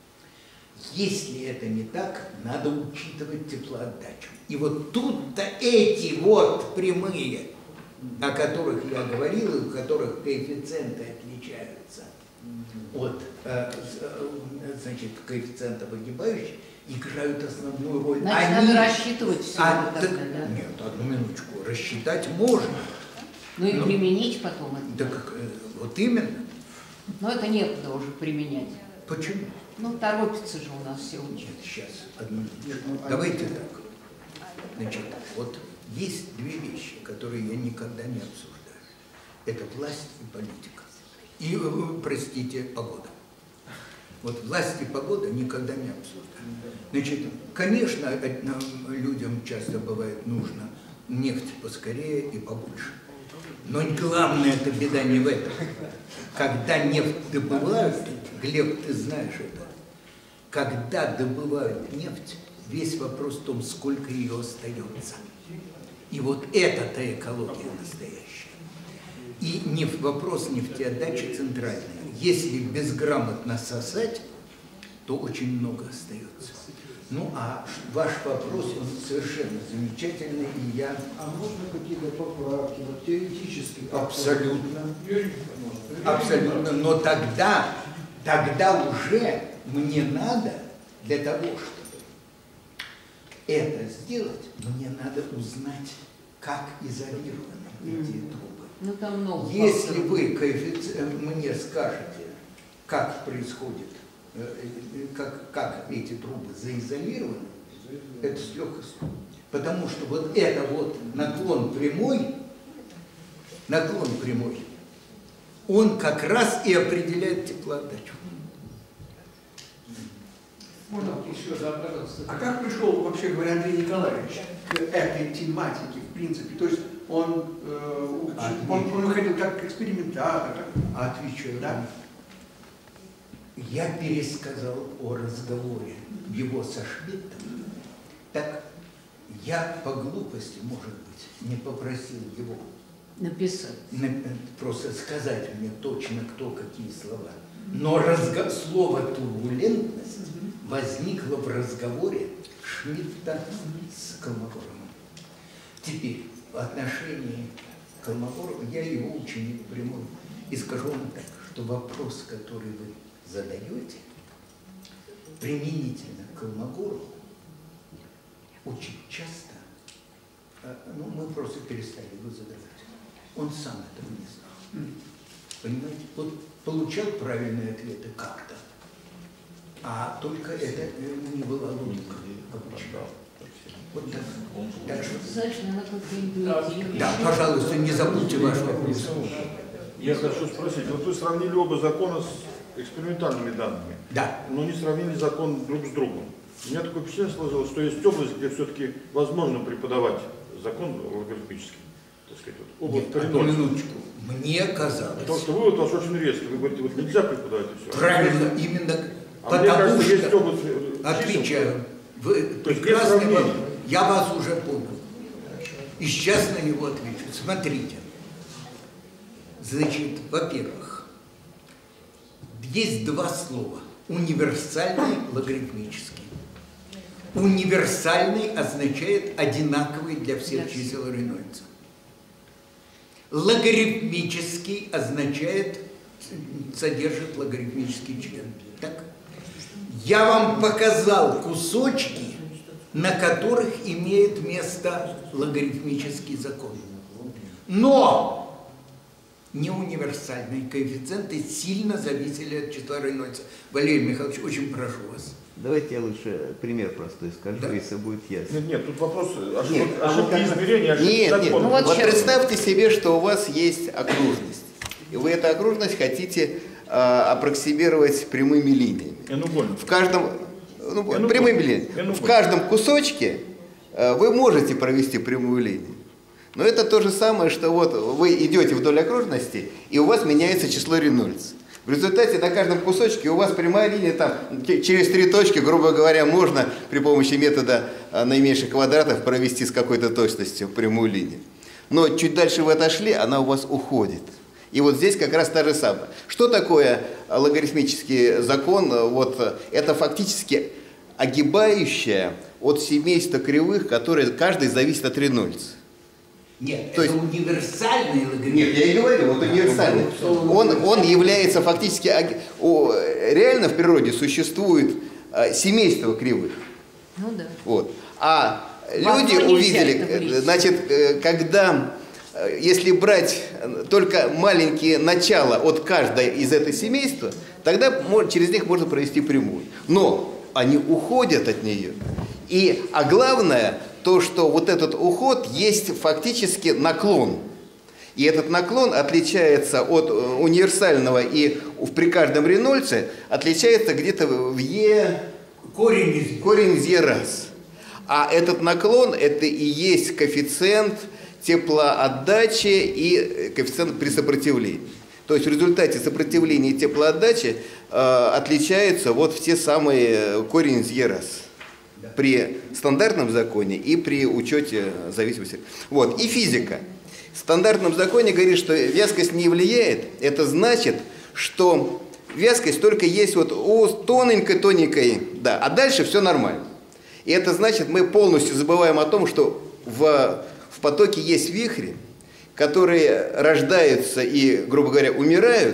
Если это не так, надо учитывать теплоотдачу. И вот тут-то эти вот прямые, о которых я говорил, и у которых коэффициенты отличаются от э, значит, коэффициента выгибающих, играют основную роль. Значит, Они... надо рассчитывать все а, это так, тогда, да? Нет, одну минуточку. Рассчитать можно. Ну и но, применить потом это. Да как, вот именно. Но это некуда уже применять. Почему? Ну, торопится же у нас все Нет, учат. сейчас, одну минуточку. Давайте так. Значит, вот есть две вещи, которые я никогда не обсуждаю. Это власть и политика. И, простите, погода. Вот власть и погода никогда не обсуждаю. Значит, конечно, людям часто бывает нужно нефть поскорее и побольше. Но главное, это беда не в этом. Когда нефть добывают, Глеб, ты знаешь это, когда добывают нефть, весь вопрос в том, сколько ее остается. И вот это-то экология настоящая. И не вопрос нефтеотдачи центральный. Если безграмотно сосать, то очень много остается. Ну, а ваш вопрос, он совершенно замечательный, и я... А можно какие-то поправки, вот теоретически? Абсолютно. Абсолютно. Но тогда, тогда уже мне надо, для того, чтобы это сделать, мне надо узнать, как изолированы эти трубы. Ну, там много. Если факторов. вы коэффициент, мне скажете, как происходит, как, как эти трубы заизолированы, это с легкостью. Потому что вот это вот наклон прямой, наклон прямой, он как раз и определяет теплоотдачу. Можно еще, да, пожалуйста. А как пришел, вообще говоря, Андрей Николаевич к этой тематике, в принципе? То есть он, э, он, он выходил как экспериментатор? Как... Отвечаю. Да. Я пересказал о разговоре его со Шмидтом. Так я по глупости, может быть, не попросил его Написать. просто сказать мне точно, кто какие слова. Но разго... слово «турбулентность» возникло в разговоре Шмидта с Колмогоровым. Теперь, в отношении Колмогорова я его ученик прямой. И скажу вам так, что вопрос, который вы задаете, применительно к Колмогорову, очень часто, ну, мы просто перестали его задавать. Он сам этого не знал. Понимаете? Вот получал правильные ответы как-то, а только это не была логика обычно. Вот так. Так что... Знаешь, наверное, как-то интуитивно. Да, пожалуйста, не забудьте ваш вопрос. Я хочу спросить, вот вы сравнили оба закона с экспериментальными данными, Да. но не сравнили закон друг с другом. У меня такое впечатление сложилось, что есть область, где все-таки возможно преподавать закон логарифмический. Так сказать, вот, область Нет, одну коренной. минуточку. Мне казалось... Потому что вывод ваш очень резкий. Вы говорите, вот нельзя преподавать и все. Правильно, именно А мне потому кажется, что... есть область... Отвечаю. Вы То есть прекрасно... без сравнения. Я вас уже понял. И сейчас на него отвечу. Смотрите. Значит, во-первых, есть два слова. Универсальный, логарифмический. Универсальный означает одинаковый для всех чисел Рейнольдса. Логарифмический означает, содержит логарифмический член. Так? Я вам показал кусочки, на которых имеет место логарифмический закон. Но не универсальные коэффициенты сильно зависели от числа Рейнольдса. Валерий Михайлович, очень прошу вас. Давайте я лучше пример простой скажу, Да. если будет ясно. Нет, нет, тут вопрос ошибок, Нет, а ошибки вот как- измерения, ошибки Нет, нет, закона. ну вот вот сейчас- представьте себе, что у вас есть окружность. И вы эту окружность хотите а, аппроксимировать прямыми линиями. Треугольник. В каждом, ну, Треугольник. прямыми линиями. В Треугольник. каждом кусочке а, вы можете провести прямую линию. Но это то же самое, что вот вы идете вдоль окружности, и у вас меняется число Рейнольдса. В результате на каждом кусочке у вас прямая линия, там через три точки, грубо говоря, можно при помощи метода а, наименьших квадратов провести с какой-то точностью прямую линию. Но чуть дальше вы отошли, она у вас уходит. И вот здесь как раз та же самая. Что такое логарифмический закон? Вот, это фактически огибающая от семейства кривых, которые каждый зависит от Рейнольдса. Нет, То это есть- универсальный логарифм. Нет, я и говорю, вот универсальный. Он, он является фактически... аги- о, реально в природе существует а, семейство кривых. Ну да. Вот. А Во люди что нельзя увидели, это влезть? значит, э, когда, э, если брать э, только маленькие начала от каждой из этого семейства, тогда мо- через них можно провести прямую. Но они уходят от нее. И, а главное, то, что вот этот уход есть фактически наклон. И этот наклон отличается от э, универсального и в- при каждом Рейнольдсе отличается где-то в Е... Корень из... Корень из Е раз. А этот наклон, это и есть коэффициент теплоотдачи и коэффициент при сопротивлении. То есть в результате сопротивления и теплоотдачи э, отличаются вот все самые корень из Е раз. При стандартном законе и при учете зависимости. Вот. И физика. В стандартном законе говорит, что вязкость не влияет. Это значит, что вязкость только есть вот у тоненькой-тоненькой, да, а дальше все нормально. И это значит, мы полностью забываем о том, что в, в потоке есть вихри, которые рождаются и, грубо говоря, умирают,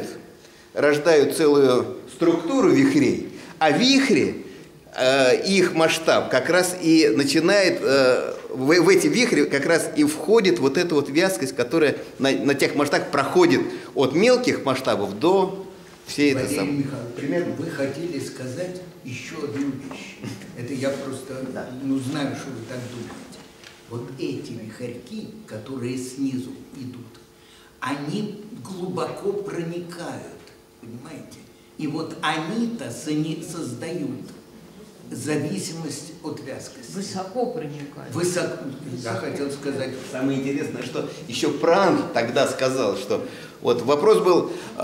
рождают целую структуру вихрей, а вихри, э, их масштаб как раз и начинает, э, в, в эти вихри как раз и входит вот эта вот вязкость, которая на, на тех масштабах проходит от мелких масштабов до всей этой Валерий самой. Михайлович, вы хотели сказать еще одну вещь. Это я просто ну, знаю, что вы так думаете. Вот эти вихарьки, которые снизу идут, они глубоко проникают, понимаете? И вот они-то создают зависимость от вязкости. Высоко проникает. Высоко. Я хотел сказать. Самое интересное, что еще Пранк тогда сказал, что вот вопрос был, э,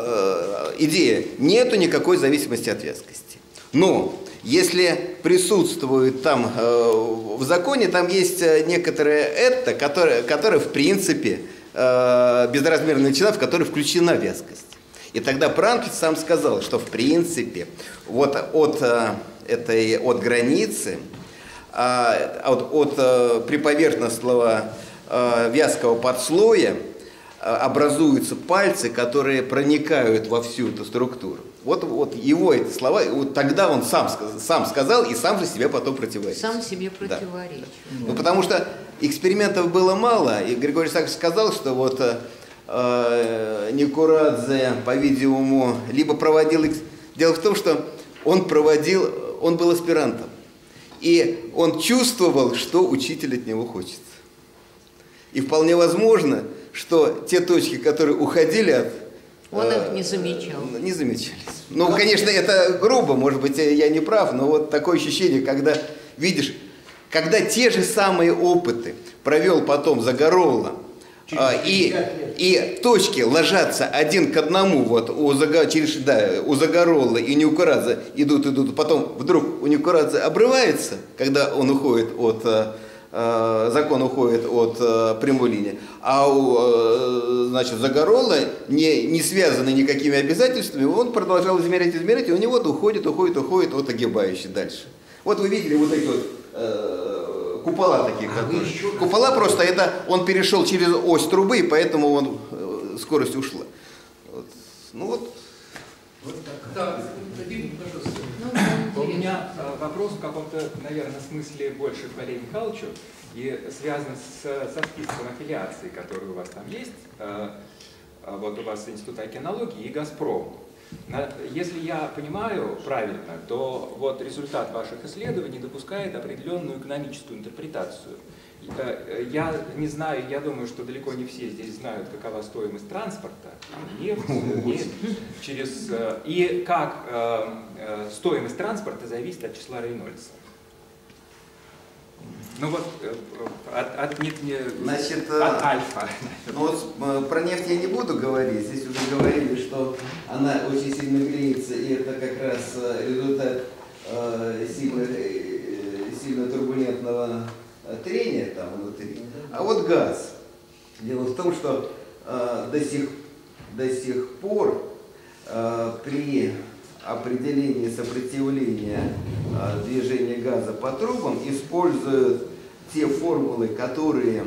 э, идея, нету никакой зависимости от вязкости. Но если присутствует там э, в законе, там есть некоторое это, которое, которое в принципе э, безразмерная величина, в которой включена вязкость. И тогда Пранк сам сказал, что в принципе вот от э, этой от границы, э, от, от э, приповерхностного э, вязкого подслоя э, образуются пальцы, которые проникают во всю эту структуру. Вот, вот его эти слова, вот тогда он сам, сам сказал и сам же себе потом противоречит. Сам себе противоречит. Да. Ну, потому что экспериментов было мало, и Григорий Исаакович сказал, что вот э, Никурадзе, по-видимому, либо проводил... Дело в том, что он проводил, он был аспирантом, и он чувствовал, что учитель от него хочет. И вполне возможно, что те точки, которые уходили от Он их не замечал. Не замечались. Ну, конечно, это грубо, может быть, я не прав, но вот такое ощущение, когда видишь, когда те же самые опыты провел потом Загоролло, а, и, и точки ложатся один к одному, вот у, Зага, через, да, у Загоролло и Неукорадзе идут, идут, потом вдруг у Неукорадзе обрывается, когда он уходит от, э, закон уходит от э, прямой линии, а у э, значит, Загоролло, не, не связанный никакими обязательствами, он продолжал измерять, измерять, и у него уходит, уходит, уходит, вот огибающий дальше. Вот вы видели вот эти вот э, купола такие, А которые. Купола просто это он перешел через ось трубы, и поэтому он э, скорость ушла. Вот. Ну вот. Вот так. Да, Вадим, пожалуйста. Ну, У меня э, вопрос в каком-то, наверное, смысле больше к Валерию Михайловичу и связан с, со списком аффилиаций, которые у вас там есть. Э, вот у вас Институт океанологии и «Газпром». На, если я понимаю правильно, то вот результат ваших исследований допускает определенную экономическую интерпретацию. Я не знаю, я думаю, что далеко не все здесь знают, какова стоимость транспорта, нефть, нефть через, и как э, стоимость транспорта зависит от числа Рейнольдса. Ну вот от, от, не, не, Значит, от альфа. Ну вот про нефть я не буду говорить. Здесь уже говорили, что она очень сильно греется, и это как раз результат э, сильно, э, сильно турбулентного трения там внутри. А вот газ. Дело в том, что э, до, сих, до сих пор э, при определении сопротивления э, движения газа по трубам используют те формулы, которые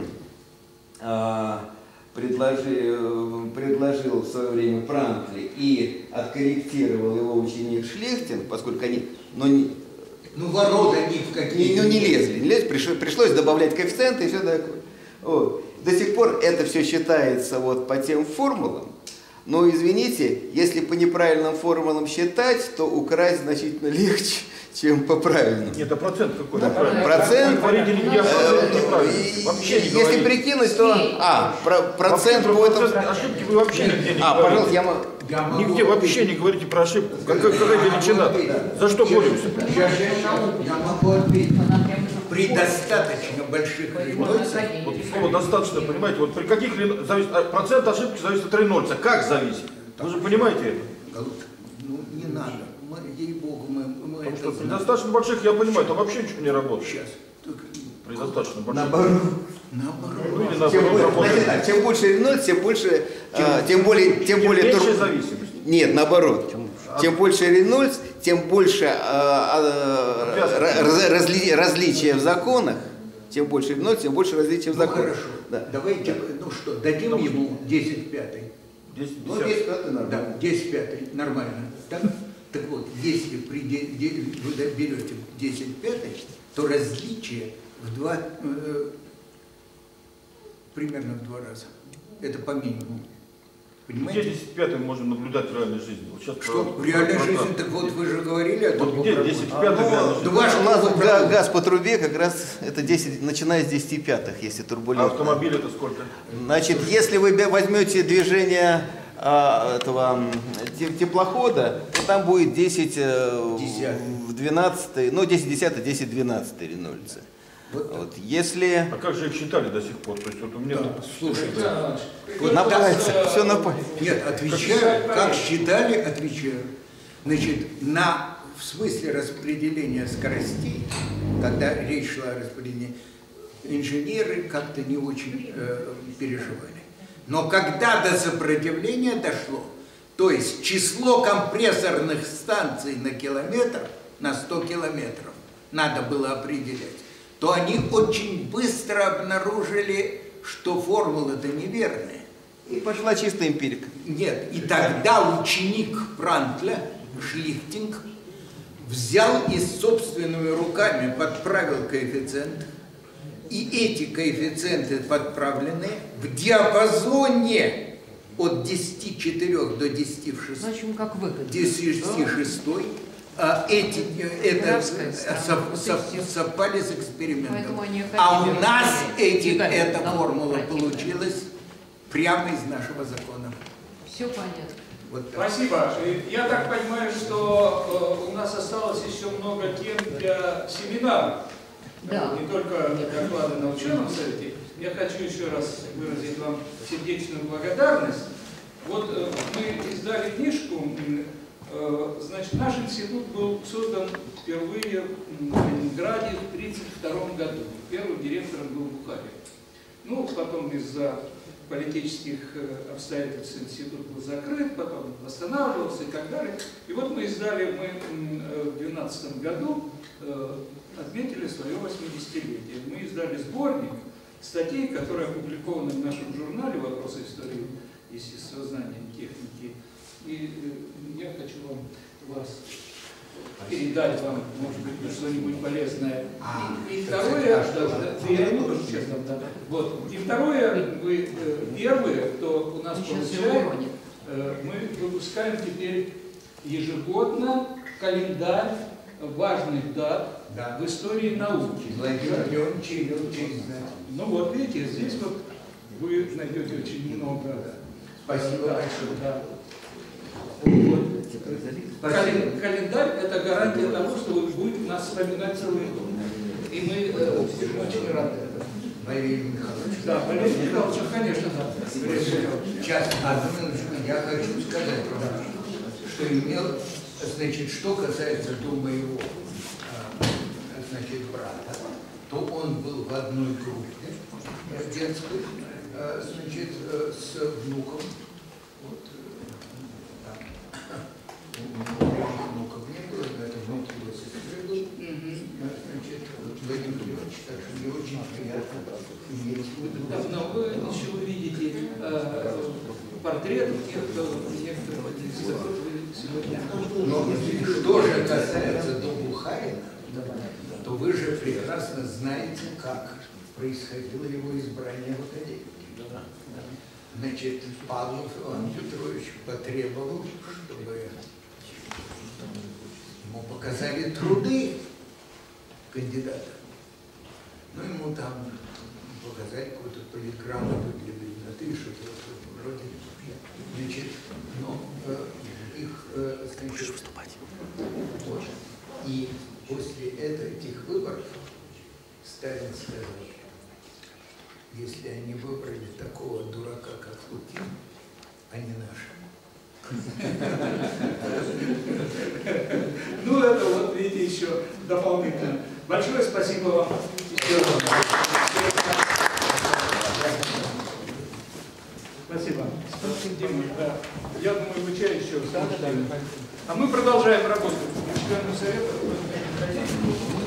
э, предложил, предложил в свое время Пранкли и откорректировал его ученик Шлехтин, поскольку они ну, не, Ну, ворота ни в какие. ну, не лезли, не лезли, пришлось, пришлось добавлять коэффициенты и все такое. Вот. До сих пор это все считается вот по тем формулам. Но, извините, если по неправильным формулам считать, то украсть значительно легче, чем по правильным. Нет, а процент какой? Да, Неправильно. процент, Вы говорите, я процент неправильно. Вообще не если говорите. прикинуть, то а, про, процент Вообще, по этому... процент ошибки вы вообще нигде не А, говорите. пожалуйста, я могу... Я могу Нигде вообще не говорите про ошибку. Какая, какая величина? За что боремся? Сейчас, сейчас, я могу ответить. При достаточно больших рейнольдсах, Вот слово достаточно, понимаете, вот при каких рен- зависит, а процент ошибки зависит от Рейнольдса. Как зависит? Вы же понимаете это? Голубчик, ну не надо. Мы, ей-богу, мы, мы Потому это что при знаем. достаточно больших, я понимаю, там вообще ничего не работает. Сейчас. Так, При достаточно больших. Наоборот. наоборот. Ну, или Чем, наоборот, больше, работает. значит так, чем больше Ренольд, тем больше, а, тем более, тем Тем более меньше тур- зависимость. Нет, наоборот. Чем больше Ренольдс, тем больше а, а, раз- разли- различия в законах. Чем больше Ренольдс, тем больше различия в Ну законах. хорошо. Да. Давайте, ну что, дадим Потому ему десять пятый. десять, Ну, десять. здесь пятый нормально. Да, десять пятый, нормально. Так, так вот, если при де- де- вы берете десять пятый, то различие в два, э, примерно в два раза. Это по минимуму. Где Понимаете? десять пятый мы можем наблюдать в реальной жизни? Вот сейчас Что про- в реальной про- жизни, так вот вы же говорили о том, Вот где десять пятый в реальной жизни? Да ваш У нас опыт га- правда. газ по трубе как раз это десять, начиная с десяти пятых, если А турбулентно. автомобиль это сколько? Значит, если вы бе- возьмете движение а, этого м, те- теплохода, то там будет десять э, Десятый. в двенадцатый, ну десять десятый, десять двенадцатый Ренольдсы. Вот. Вот. Если А как же их считали до сих пор? То есть вот у меня Да, тут- слушайте, Да. вот на так- пальцах, все на пальцах. Нет, отвечаю, как считали, отвечаю. Значит, на, в смысле распределения скоростей, когда речь шла о распределении, инженеры как-то не очень э, переживали. Но когда до сопротивления дошло, то есть число компрессорных станций на километр, на сто километров надо было определять, то они очень быстро обнаружили, что формулы-то неверные. И пошла чистая эмпирика. Нет, и тогда ученик Пранкля, Шлихтинг, взял и собственными руками подправил коэффициент, и эти коэффициенты подправлены в диапазоне от десяти четырёх до десяти в В шесть, общем, как выгодно. десяти шестой, а эти это Графская страна, сов- вот и сов- всё. совпали с экспериментом. Поэтому они А у хотели нас рассмотреть. эти, Тягали эта налог формула противный. получилась прямо из нашего закона. Все понятно. Вот так. Спасибо. Я так понимаю, что у нас осталось еще много тем для семинара. Да. Не только доклады на ученом совете. Я хочу еще раз выразить вам сердечную благодарность. Вот мы издали книжку. Значит, наш институт был создан впервые в Ленинграде в тысяча девятьсот тридцать втором году. Первым директором был Бухарин. Ну, потом из-за политических обстоятельств институт был закрыт, потом восстанавливался и так далее. И вот мы издали, мы в две тысячи двенадцатом году отметили свое восьмидесятилетие. Мы издали сборник статей, которые опубликованы в нашем журнале «Вопросы истории естествознания и техники». И я хочу вам вас передать вам, может быть, что-нибудь полезное. И, и второе, я не буду честно, да. Вот. И второе, вы первые, кто у нас получает, мы выпускаем теперь ежегодно календарь важных дат Да. в истории науки. Владимир Леонидович очень знает. Ну вот видите, здесь вот вы найдете очень много. Спасибо да, большое. да. Вот. Кален- Календарь – это гарантия того, что вы будете нас вспоминать целый год. И мы э, очень рады. Валерий Михайлович. Да, Валерий Михайлович, конечно, да. Сейчас, одну минуточку, я хочу сказать вам, что имел, значит, что касается до моего, значит, брата, то он был в одной группе детской, значит, с внуком. Вот, внуков не было, но это внук его сестры был. Значит, Владимир Леонидович, так что мне очень приятно иметь. Да, но вы еще увидите э, портреты тех, кто некоторых из которых вы сегодня. Но что же касается до Бухарина, то вы же прекрасно знаете, как происходило его избрание в академии. Значит, Павлов Иван Петрович потребовал, чтобы ему показали труды кандидата. Ну, ему там показали какую-то политграмоту для длинноты, что-то вроде. Значит, но э, их, э, значит, вот. И после этого, этих выборов Сталин сказал, если они выбрали такого дурака, как Лукин, они наши. Ну, это вот, видите, еще дополнительно. Большое спасибо вам. Спасибо. Дима, да. Я думаю, вы чай еще. А мы продолжаем работу. Члены совета.